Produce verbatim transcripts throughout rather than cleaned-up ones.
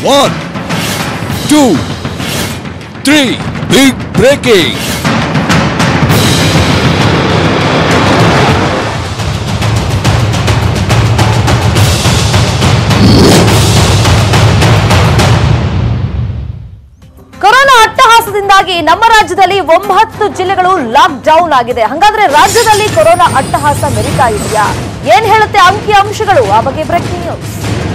One, two, three. Big breaking. Corona ಅಟ್ಟಹಾಸದಿಂದಾಗಿ ನಮ್ಮ ರಾಜ್ಯದಲ್ಲಿ ಒಂಬತ್ತು ಜಿಲ್ಲೆಗಳು ಲಾಕ್ ಡೌನ್ ಆಗಿದೆ. ಹಾಗಾದ್ರೆ ರಾಜ್ಯದಲ್ಲಿ ಕೊರೋನಾ ಅಟ್ಟಹಾಸ ಮೆರಿತಾ ಇದೆಯಾ? ಏನ್ ಹೇಳುತ್ತೆ ಅಂಕಿ ಅಂಶಗಳು? ಆ ಬಗ್ಗೆ ಬ್ರೇಕಿಂಗ್ ನ್ಯೂಸ್.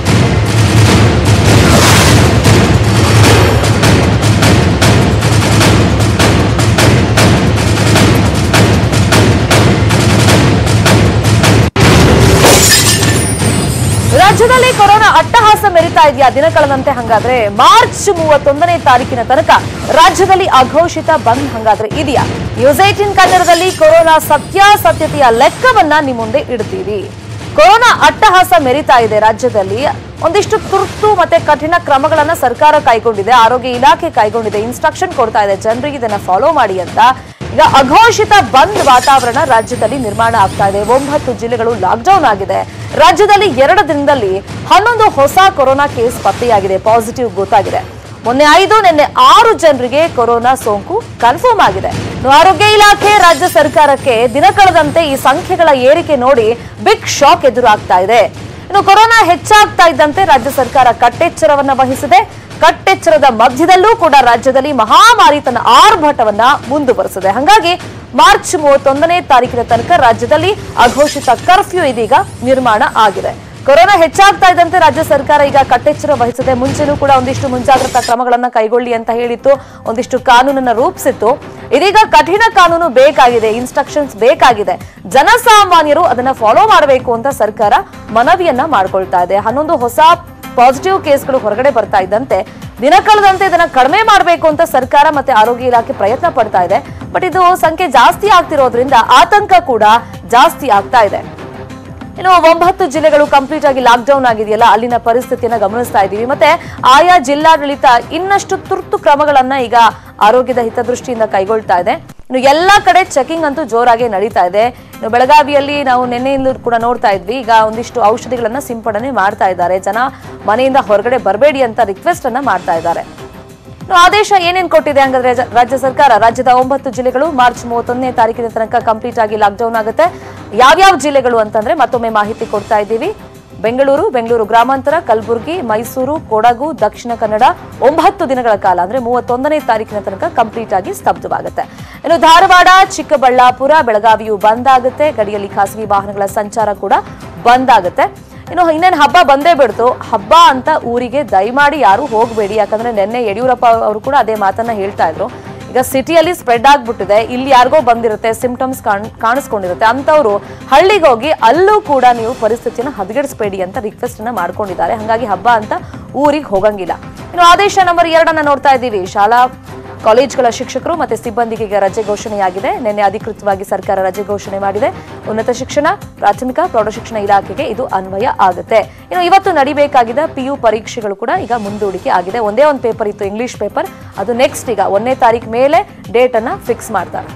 ರಾಜ್ಯದಲ್ಲಿ ಕೊರೋನಾ ಅಟ್ಟಹಾಸ ಮೆರಿತಾ ಇದೆಯಾ ದಿನ ಕಳೆದಂತೆ? ಹಂಗಾದ್ರೆ ಮಾರ್ಚ್ ಮೂವತ್ತೊಂದನೇ ತಾರೀಕಿನ ತನಕ ರಾಜ್ಯದಲ್ಲಿ ಅಘೋಷಿತ ಬಂದ್ ಹಂಗಾದ್ರೆ ಇದೆಯಾ? ನ್ಯೂಸ್ ಏಟೀನ್ ಕನ್ನಡದಲ್ಲಿ ಕೊರೋನಾ ಸತ್ಯಾಸತ್ಯತೆಯ ಲೆಕ್ಕವನ್ನ ನಿಮ್ಮ ಮುಂದೆ ಇಡ್ತೀವಿ. ಕೊರೋನಾ ಅಟ್ಟಹಾಸ ಮೆರಿತಾ ಇದೆ ರಾಜ್ಯದಲ್ಲಿ. ಒಂದಿಷ್ಟು ತುರ್ತು ಮತ್ತೆ ಕಠಿಣ ಕ್ರಮಗಳನ್ನ ಸರ್ಕಾರ ಕೈಗೊಂಡಿದೆ, ಆರೋಗ್ಯ ಇಲಾಖೆ ಕೈಗೊಂಡಿದೆ, ಇನ್ಸ್ಟ್ರಕ್ಷನ್ ಕೊಡ್ತಾ ಇದೆ ಜನರಿಗೆ ಇದನ್ನ ಫಾಲೋ ಮಾಡಿ ಅಂತ. ಈಗ ಅಘೋಷಿತ ಬಂದ್ ವಾತಾವರಣ ರಾಜ್ಯದಲ್ಲಿ ನಿರ್ಮಾಣ ಆಗ್ತಾ ಇದೆ. ಒಂಬತ್ತು ಜಿಲ್ಲೆಗಳು ಲಾಕ್ಡೌನ್ ಆಗಿದೆ. ರಾಜ್ಯದಲ್ಲಿ ಎರಡು ದಿನದಲ್ಲಿ ಹನ್ನೊಂದು ಹೊಸ ಕೊರೋನಾ ಕೇಸ್ ಪತ್ತೆಯಾಗಿದೆ, ಪಾಸಿಟಿವ್ ಗೊತ್ತಾಗಿದೆ. ಮೊನ್ನೆ ಐದು, ನಿನ್ನೆ ಆರು ಜನರಿಗೆ ಕೊರೋನಾ ಸೋಂಕು ಕನ್ಫರ್ಮ್ ಆಗಿದೆ. ಆರೋಗ್ಯ ಇಲಾಖೆ ರಾಜ್ಯ ಸರ್ಕಾರಕ್ಕೆ ದಿನ ಕಳೆದಂತೆ ಈ ಸಂಖ್ಯೆಗಳ ಏರಿಕೆ ನೋಡಿ ಬಿಗ್ ಶಾಕ್ ಎದುರಾಗ್ತಾ ಇದೆ. ಇನ್ನು ಕೊರೋನಾ ಹೆಚ್ಚಾಗ್ತಾ ಇದ್ದಂತೆ ರಾಜ್ಯ ಸರ್ಕಾರ ಕಟ್ಟೆಚ್ಚರವನ್ನ ವಹಿಸಿದೆ. ಕಟ್ಟೆಚ್ಚರದ ಮಧ್ಯದಲ್ಲೂ ಕೂಡ ರಾಜ್ಯದಲ್ಲಿ ಮಹಾಮಾರಿ ತನ್ನ ಆರ್ಭಟವನ್ನ ಮುಂದುವರೆಸಿದೆ. ಹಾಗಾಗಿ ಮಾರ್ಚ್ ಮೂವತ್ತೊಂದನೇ ತಾರೀಕಿನ ತನಕ ರಾಜ್ಯದಲ್ಲಿ ಅಘೋಷಿತ ಕರ್ಫ್ಯೂ ಇದೀಗ ನಿರ್ಮಾಣ ಆಗಿದೆ. ಕೊರೋನಾ ಹೆಚ್ಚಾಗ್ತಾ ಇದ್ದಂತೆ ರಾಜ್ಯ ಸರ್ಕಾರ ಈಗ ಕಟ್ಟೆಚ್ಚರ ವಹಿಸಿದೆ. ಮುಂಚೆನೂ ಕೂಡ ಒಂದಿಷ್ಟು ಮುಂಜಾಗ್ರತಾ ಕ್ರಮಗಳನ್ನ ಕೈಗೊಳ್ಳಿ ಅಂತ ಹೇಳಿತ್ತು, ಒಂದಿಷ್ಟು ಕಾನೂನನ್ನ ರೂಪಿಸಿತ್ತು. ಇದೀಗ ಕಠಿಣ ಕಾನೂನು ಬೇಕಾಗಿದೆ, ಇನ್ಸ್ಟ್ರಕ್ಷನ್ಸ್ ಬೇಕಾಗಿದೆ. ಜನಸಾಮಾನ್ಯರು ಅದನ್ನ ಫಾಲೋ ಮಾಡಬೇಕು ಅಂತ ಸರ್ಕಾರ ಮನವಿಯನ್ನ ಮಾಡ್ಕೊಳ್ತಾ ಇದೆ. ಹನ್ನೊಂದು ಹೊಸ ಪಾಸಿಟಿವ್ ಕೇಸ್ಗಳು ಹೊರಗಡೆ ಬರ್ತಾ ಇದ್ದಂತೆ ದಿನ ಕಳೆದಂತೆ ಇದನ್ನ ಕಡಿಮೆ ಮಾಡಬೇಕು ಅಂತ ಸರ್ಕಾರ ಮತ್ತೆ ಆರೋಗ್ಯ ಇಲಾಖೆ ಪ್ರಯತ್ನ ಪಡ್ತಾ ಇದೆ. ಬಟ್ ಇದು ಸಂಖ್ಯೆ ಜಾಸ್ತಿ ಆಗ್ತಿರೋದ್ರಿಂದ ಆತಂಕ ಕೂಡ ಜಾಸ್ತಿ ಆಗ್ತಾ ಇದೆ. ಇನ್ನು ಒಂಬತ್ತು ಜಿಲ್ಲೆಗಳು ಕಂಪ್ಲೀಟ್ ಆಗಿ ಲಾಕ್ ಡೌನ್ ಆಗಿದೆಯಲ್ಲ, ಅಲ್ಲಿನ ಪರಿಸ್ಥಿತಿಯನ್ನ ಗಮನಿಸ್ತಾ ಇದ್ದೀವಿ. ಮತ್ತೆ ಆಯಾ ಜಿಲ್ಲಾಡಳಿತ ಇನ್ನಷ್ಟು ತುರ್ತು ಕ್ರಮಗಳನ್ನ ಈಗ ಆರೋಗ್ಯದ ಹಿತದೃಷ್ಟಿಯಿಂದ ಕೈಗೊಳ್ತಾ ಇದೆ. ಇನ್ನು ಎಲ್ಲಾ ಕಡೆ ಚೆಕಿಂಗ್ ಅಂತೂ ಜೋರಾಗಿ ನಡೀತಾ ಇದೆ. ಇನ್ನು ಬೆಳಗಾವಿಯಲ್ಲಿ ನಾವು ನಿನ್ನೆಯಿಂದಲೂ ಕೂಡ ನೋಡ್ತಾ ಇದ್ವಿ, ಈಗ ಒಂದಿಷ್ಟು ಔಷಧಿಗಳನ್ನ ಸಿಂಪಡಣೆ ಮಾಡ್ತಾ ಇದ್ದಾರೆ. ಜನ ಮನೆಯಿಂದ ಹೊರಗಡೆ ಬರಬೇಡಿ ಅಂತ ರಿಕ್ವೆಸ್ಟ್ ಅನ್ನ ಮಾಡ್ತಾ ಇದ್ದಾರೆ. ಇನ್ನು ಆದೇಶ ಏನೇನ್ ಕೊಟ್ಟಿದೆ ಹಂಗಾದ್ರೆ ರಾಜ್ಯ ಸರ್ಕಾರ? ರಾಜ್ಯದ ಒಂಬತ್ತು ಜಿಲ್ಲೆಗಳು ಮಾರ್ಚ್ ಮೂವತ್ತೊಂದನೇ ತಾರೀಕಿನ ತನಕ ಕಂಪ್ಲೀಟ್ ಆಗಿ ಲಾಕ್ ಡೌನ್ ಆಗುತ್ತೆ. ಯಾವ್ಯಾವ ಜಿಲ್ಲೆಗಳು ಅಂತಂದ್ರೆ ಮತ್ತೊಮ್ಮೆ ಮಾಹಿತಿ ಕೊಡ್ತಾ ಇದ್ದೀವಿ. ಬೆಂಗಳೂರು, ಬೆಂಗಳೂರು ಗ್ರಾಮಾಂತರ, ಕಲಬುರಗಿ, ಮೈಸೂರು, ಕೊಡಗು, ದಕ್ಷಿಣ ಕನ್ನಡ ಒಂಬತ್ತು ದಿನಗಳ ಕಾಲ ಅಂದ್ರೆ ಮೂವತ್ತೊಂದನೇ ತಾರೀಕಿನ ತನಕ ಕಂಪ್ಲೀಟ್ ಆಗಿ ಸ್ತಬ್ಧವಾಗುತ್ತೆ. ಇನ್ನು ಧಾರವಾಡ, ಚಿಕ್ಕಬಳ್ಳಾಪುರ, ಬೆಳಗಾವಿಯು ಬಂದ್ ಆಗುತ್ತೆ. ಗಡಿಯಲ್ಲಿ ಖಾಸಗಿ ವಾಹನಗಳ ಸಂಚಾರ ಕೂಡ ಬಂದ್ ಆಗುತ್ತೆ. ಇನ್ನು ಇನ್ನೇನು ಹಬ್ಬ ಬಂದೇ ಬಿಡ್ತು. ಹಬ್ಬ ಅಂತ ಊರಿಗೆ ದಯಮಾಡಿ ಯಾರು ಹೋಗಬೇಡಿ. ಯಾಕಂದ್ರೆ ನಿನ್ನೆ ಯಡಿಯೂರಪ್ಪ ಅವರು ಕೂಡ ಅದೇ ಮಾತನ್ನ ಹೇಳ್ತಾ ಇದ್ರು. ಈಗ ಸಿಟಿಯಲ್ಲಿ ಸ್ಪ್ರೆಡ್ ಆಗ್ಬಿಟ್ಟಿದೆ, ಇಲ್ಲಿ ಯಾರಿಗೋ ಬಂದಿರುತ್ತೆ, ಸಿಂಪ್ಟಮ್ಸ್ ಕಾಣಿಸ್ಕೊಂಡಿರುತ್ತೆ, ಅಂತವ್ರು ಹಳ್ಳಿಗೆ ಹೋಗಿ ಅಲ್ಲೂ ಕೂಡ ನೀವು ಪರಿಸ್ಥಿತಿಯನ್ನು ಹದಗೆಡಿಸಬೇಡಿ ಅಂತ ರಿಕ್ವೆಸ್ಟ್ ಅನ್ನ ಮಾಡ್ಕೊಂಡಿದ್ದಾರೆ. ಹಾಗಾಗಿ ಹಬ್ಬ ಅಂತ ಊರಿಗೆ ಹೋಗಂಗಿಲ್ಲ. ಇನ್ನು ಆದೇಶ ನಂಬರ್ ಎರಡನ್ನ ನೋಡ್ತಾ ಇದ್ದೀವಿ. ಶಾಲಾ ಕಾಲೇಜ್ಗಳ ಶಿಕ್ಷಕರು ಮತ್ತೆ ಸಿಬ್ಬಂದಿಗೆ ಈಗ ರಜೆ ಘೋಷಣೆಯಾಗಿದೆ. ನಿನ್ನೆ ಅಧಿಕೃತವಾಗಿ ಸರ್ಕಾರ ರಜೆ ಘೋಷಣೆ ಮಾಡಿದೆ. ಉನ್ನತ ಶಿಕ್ಷಣ, ಪ್ರಾಥಮಿಕ ಪ್ರೌಢಶಿಕ್ಷಣ ಇಲಾಖೆಗೆ ಇದು ಅನ್ವಯ ಆಗುತ್ತೆ. ಇನ್ನು ಇವತ್ತು ನಡಿಬೇಕಾಗಿದ್ದ ಪಿಯು ಪರೀಕ್ಷೆಗಳು ಕೂಡ ಈಗ ಮುಂದೂಡಿಕೆ ಆಗಿದೆ. ಒಂದೇ ಒಂದು ಪೇಪರ್ ಇತ್ತು, ಇಂಗ್ಲಿಷ್ ಪೇಪರ್, ಅದು ನೆಕ್ಸ್ಟ್ ಈಗ ಒಂದನೇ ತಾರೀಕು ಮೇಲೆ ಡೇಟ್ ಅನ್ನ ಫಿಕ್ಸ್ ಮಾಡ್ತಾರೆ.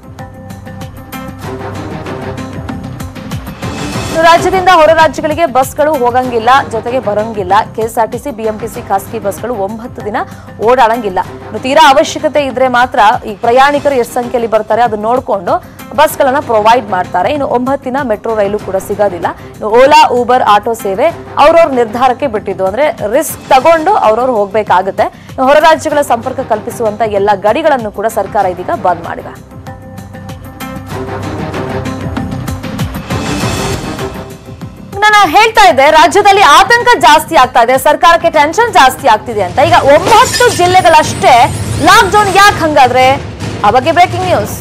ರಾಜ್ಯದಿಂದ ಹೊರ ರಾಜ್ಯಗಳಿಗೆ ಬಸ್ಗಳು ಹೋಗಂಗಿಲ್ಲ, ಜೊತೆಗೆ ಬರಂಗಿಲ್ಲ. ಕೆಎಸ್ಆರ್ಟಿಸಿ, ಬಿಎಂಟಿಸಿ ಖಾಸಗಿ ಬಸ್ಗಳು ಒಂಬತ್ತು ದಿನ ಓಡಾಡಂಗಿಲ್ಲ. ತೀರಾ ಅವಶ್ಯಕತೆ ಇದ್ರೆ ಮಾತ್ರ ಈ ಪ್ರಯಾಣಿಕರು ಎಷ್ಟು ಸಂಖ್ಯೆಯಲ್ಲಿ ಬರ್ತಾರೆ ಅದನ್ನ ನೋಡಿಕೊಂಡು ಬಸ್ಗಳನ್ನ ಪ್ರೊವೈಡ್ ಮಾಡ್ತಾರೆ. ಇನ್ನು ಒಂಬತ್ತು ದಿನ ಮೆಟ್ರೋ ರೈಲು ಕೂಡ ಸಿಗೋದಿಲ್ಲ. ಇನ್ನು ಓಲಾ, ಊಬರ್, ಆಟೋ ಸೇವೆ ಅವ್ರವ್ರ ನಿರ್ಧಾರಕ್ಕೆ ಬಿಟ್ಟಿದ್ದು, ಅಂದ್ರೆ ರಿಸ್ಕ್ ತಗೊಂಡು ಅವ್ರವ್ರು ಹೋಗ್ಬೇಕಾಗುತ್ತೆ. ಹೊರ ರಾಜ್ಯಗಳ ಸಂಪರ್ಕ ಕಲ್ಪಿಸುವಂತ ಎಲ್ಲ ಗಡಿಗಳನ್ನು ಕೂಡ ಸರ್ಕಾರ ಇದೀಗ ಬಂದ್ ಮಾಡಿದೆ. ನಾನು ಹೇಳ್ತಾ ಇದ್ದೆ, ರಾಜ್ಯದಲ್ಲಿ ಆತಂಕ ಜಾಸ್ತಿ ಆಗ್ತಾ ಇದೆ, ಸರ್ಕಾರಕ್ಕೆ ಟೆನ್ಷನ್ ಜಾಸ್ತಿ ಆಗ್ತಿದೆ ಅಂತ. ಈಗ ಒಂಬತ್ತು ಜಿಲ್ಲೆಗಳಷ್ಟೇ ಲಾಕ್ ಡೌನ್ ಯಾಕೆ ಹಂಗಾದ್ರೆ? ಆ ಬಗ್ಗೆ ಬ್ರೇಕಿಂಗ್ ನ್ಯೂಸ್.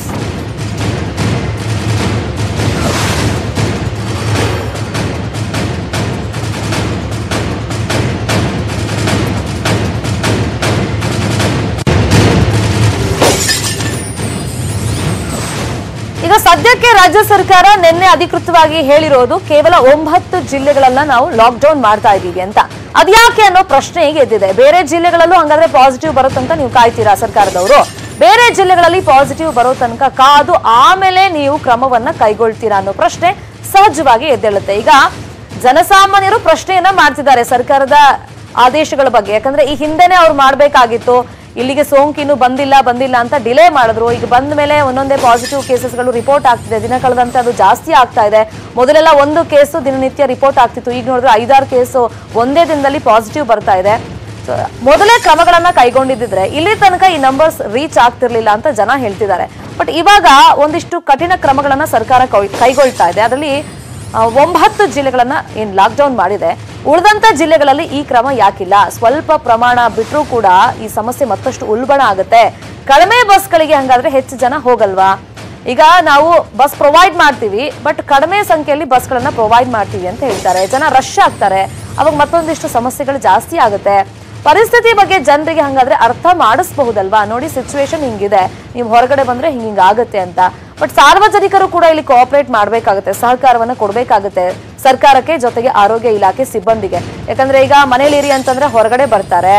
ಈಗ ಸದ್ಯಕ್ಕೆ ರಾಜ್ಯ ಸರ್ಕಾರ ನಿನ್ನೆ ಅಧಿಕೃತವಾಗಿ ಹೇಳಿರೋದು ಕೇವಲ ಒಂಬತ್ತು ಜಿಲ್ಲೆಗಳನ್ನ ನಾವು ಲಾಕ್ ಡೌನ್ ಮಾಡ್ತಾ ಇದೀವಿ ಅಂತ. ಅದ್ಯಾಕೆ ಅನ್ನೋ ಪ್ರಶ್ನೆ ಈಗ ಎದ್ದಿದೆ. ಬೇರೆ ಜಿಲ್ಲೆಗಳಲ್ಲೂ ಹಂಗಾದ್ರೆ ಪಾಸಿಟಿವ್ ಬರುತ್ತಂತ ನೀವು ಕಾಯ್ತೀರಾ ಸರ್ಕಾರದವರು? ಬೇರೆ ಜಿಲ್ಲೆಗಳಲ್ಲಿ ಪಾಸಿಟಿವ್ ಬರೋ ತನಕ ಕಾದು ಆಮೇಲೆ ನೀವು ಕ್ರಮವನ್ನ ಕೈಗೊಳ್ತೀರಾ ಅನ್ನೋ ಪ್ರಶ್ನೆ ಸಹಜವಾಗಿ ಎದ್ದೇಳುತ್ತೆ. ಈಗ ಜನಸಾಮಾನ್ಯರು ಪ್ರಶ್ನೆಯನ್ನ ಮಾಡ್ತಿದ್ದಾರೆ, ಸರ್ಕಾರದ ಆದೇಶಗಳ ಬಗ್ಗೆ, ಯಾಕಂದ್ರೆ ಈ ಹಿಂದೆನೆ ಅವ್ರು ಮಾಡ್ಬೇಕಾಗಿತ್ತು. ಇಲ್ಲಿಗೆ ಸೋಂಕಿನ್ನು ಬಂದಿಲ್ಲ ಬಂದಿಲ್ಲ ಅಂತ ಡಿಲೇ ಮಾಡಿದ್ರು. ಈಗ ಬಂದ ಮೇಲೆ ಒಂದೊಂದೇ ಪಾಸಿಟಿವ್ ಕೇಸಸ್ಗಳು ರಿಪೋರ್ಟ್ ಆಗ್ತಿದೆ. ದಿನ ಕಳೆದಂತೆ ಅದು ಜಾಸ್ತಿ ಆಗ್ತಾ ಇದೆ. ಮೊದಲೆಲ್ಲ ಒಂದು ಕೇಸು ದಿನನಿತ್ಯ ರಿಪೋರ್ಟ್ ಆಗ್ತಿತ್ತು. ಈಗ ನೋಡಿದ್ರೆ ಐದಾರು ಕೇಸು ಒಂದೇ ದಿನದಲ್ಲಿ ಪಾಸಿಟಿವ್ ಬರ್ತಾ ಇದೆ. ಮೊದಲೇ ಕ್ರಮಗಳನ್ನ ಕೈಗೊಂಡಿದ್ದಿದ್ರೆ ಇಲ್ಲಿ ತನಕ ಈ ನಂಬರ್ಸ್ ರೀಚ್ ಆಗ್ತಿರ್ಲಿಲ್ಲ ಅಂತ ಜನ ಹೇಳ್ತಿದ್ದಾರೆ. ಬಟ್ ಇವಾಗ ಒಂದಿಷ್ಟು ಕಠಿಣ ಕ್ರಮಗಳನ್ನ ಸರ್ಕಾರ ಕೈಗೊಳ್ತಾ ಇದೆ. ಅದರಲ್ಲಿ ಒಂಬತ್ತು ಜಿಲ್ಲೆಗಳನ್ನ ಏನ್ ಲಾಕ್ ಡೌನ್ ಮಾಡಿದೆ. ಉಳಿದಂತ ಜಿಲ್ಲೆಗಳಲ್ಲಿ ಈ ಕ್ರಮ ಯಾಕಿಲ್ಲ? ಸ್ವಲ್ಪ ಪ್ರಮಾಣ ಬಿಟ್ಟರೂ ಕೂಡ ಈ ಸಮಸ್ಯೆ ಮತ್ತಷ್ಟು ಉಲ್ಬಣ ಆಗುತ್ತೆ. ಕಡಿಮೆ ಬಸ್ಗಳಿಗೆ ಹಂಗಾದ್ರೆ ಹೆಚ್ಚು ಜನ ಹೋಗಲ್ವಾ? ಈಗ ನಾವು ಬಸ್ ಪ್ರೊವೈಡ್ ಮಾಡ್ತೀವಿ, ಬಟ್ ಕಡಿಮೆ ಸಂಖ್ಯೆಯಲ್ಲಿ ಬಸ್ಗಳನ್ನ ಪ್ರೊವೈಡ್ ಮಾಡ್ತೀವಿ ಅಂತ ಹೇಳ್ತಾರೆ. ಜನ ರಶ್ ಆಗ್ತಾರೆ, ಅವಾಗ ಮತ್ತೊಂದಿಷ್ಟು ಸಮಸ್ಯೆಗಳು ಜಾಸ್ತಿ ಆಗುತ್ತೆ. ಪರಿಸ್ಥಿತಿ ಬಗ್ಗೆ ಜನರಿಗೆ ಹಂಗಾದ್ರೆ ಅರ್ಥ ಮಾಡಿಸಬಹುದಲ್ವಾ? ನೋಡಿ, ಸಿಚುವೇಶನ್ ಹಿಂಗಿದೆ, ನೀವು ಹೊರಗಡೆ ಬಂದ್ರೆ ಹಿಂಗ ಆಗುತ್ತೆ ಅಂತ. ಬಟ್ ಸಾರ್ವಜನಿಕರು ಕೂಡ ಇಲ್ಲಿ ಕೋಆಪರೇಟ್ ಮಾಡ್ಬೇಕಾಗುತ್ತೆ, ಸಹಕಾರವನ್ನ ಕೊಡ್ಬೇಕಾಗುತ್ತೆ ಸರ್ಕಾರಕ್ಕೆ, ಜೊತೆಗೆ ಆರೋಗ್ಯ ಇಲಾಖೆ ಸಿಬ್ಬಂದಿಗೆ. ಯಾಕಂದ್ರೆ ಈಗ ಮನೇಲಿ ಇರಿ ಅಂತಂದ್ರೆ ಹೊರಗಡೆ ಬರ್ತಾರೆ.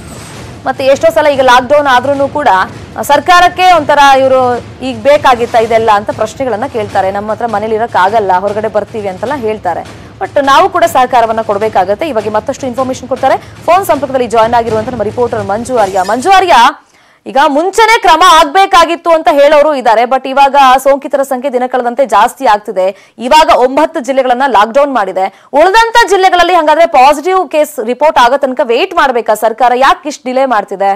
ಮತ್ತೆ ಎಷ್ಟೋ ಸಲ ಈಗ ಲಾಕ್ ಡೌನ್ ಆದ್ರೂ ಕೂಡ ಸರ್ಕಾರಕ್ಕೆ ಒಂಥರ ಇವರು ಈಗ ಬೇಕಾಗಿತ್ತ ಇದೆಲ್ಲ ಅಂತ ಪ್ರಶ್ನೆಗಳನ್ನ ಕೇಳ್ತಾರೆ. ನಮ್ಮ ಹತ್ರ ಮನೇಲಿ ಇರಕ್ ಆಗಲ್ಲ, ಹೊರಗಡೆ ಬರ್ತೀವಿ ಅಂತೆಲ್ಲ ಹೇಳ್ತಾರೆ. ಬಟ್ ನಾವು ಕೂಡ ಸಹಕಾರವನ್ನ ಕೊಡಬೇಕಾಗುತ್ತೆ. ಇವಾಗ ಮತ್ತಷ್ಟು ಇನ್ಫಾರ್ಮೇಶನ್ ಕೊಡ್ತಾರೆ. ಫೋನ್ ಸಂಪರ್ಕದಲ್ಲಿ ಜಾಯ್ನ್ ಆಗಿರುವಂತ ನಮ್ಮ ರಿಪೋರ್ಟರ್ ಮಂಜು ಆರ್ಯ. ಮಂಜು ಆರ್ಯ, ಈಗ ಮುಂಚೆನೆ ಕ್ರಮ ಆಗ್ಬೇಕಾಗಿತ್ತು ಅಂತ ಹೇಳೋರು ಇದ್ದಾರೆ. ಬಟ್ ಇವಾಗ ಸೋಂಕಿತರ ಸಂಖ್ಯೆ ದಿನ ಕಳೆದಂತೆ ಜಾಸ್ತಿ ಆಗ್ತಿದೆ. ಇವಾಗ ಒಂಬತ್ತು ಜಿಲ್ಲೆಗಳನ್ನ ಲಾಕ್ ಡೌನ್ ಮಾಡಿದೆ. ಉಳಿದಂತ ಜಿಲ್ಲೆಗಳಲ್ಲಿ ಹಂಗಾದ್ರೆ ಪಾಸಿಟಿವ್ ಕೇಸ್ ರಿಪೋರ್ಟ್ ಆಗೋ ತನಕ ವೇಟ್ ಮಾಡ್ಬೇಕಾ ಸರ್ಕಾರ? ಯಾಕೆ ಇಷ್ಟು ಡಿಲೇ ಮಾಡ್ತಿದೆ?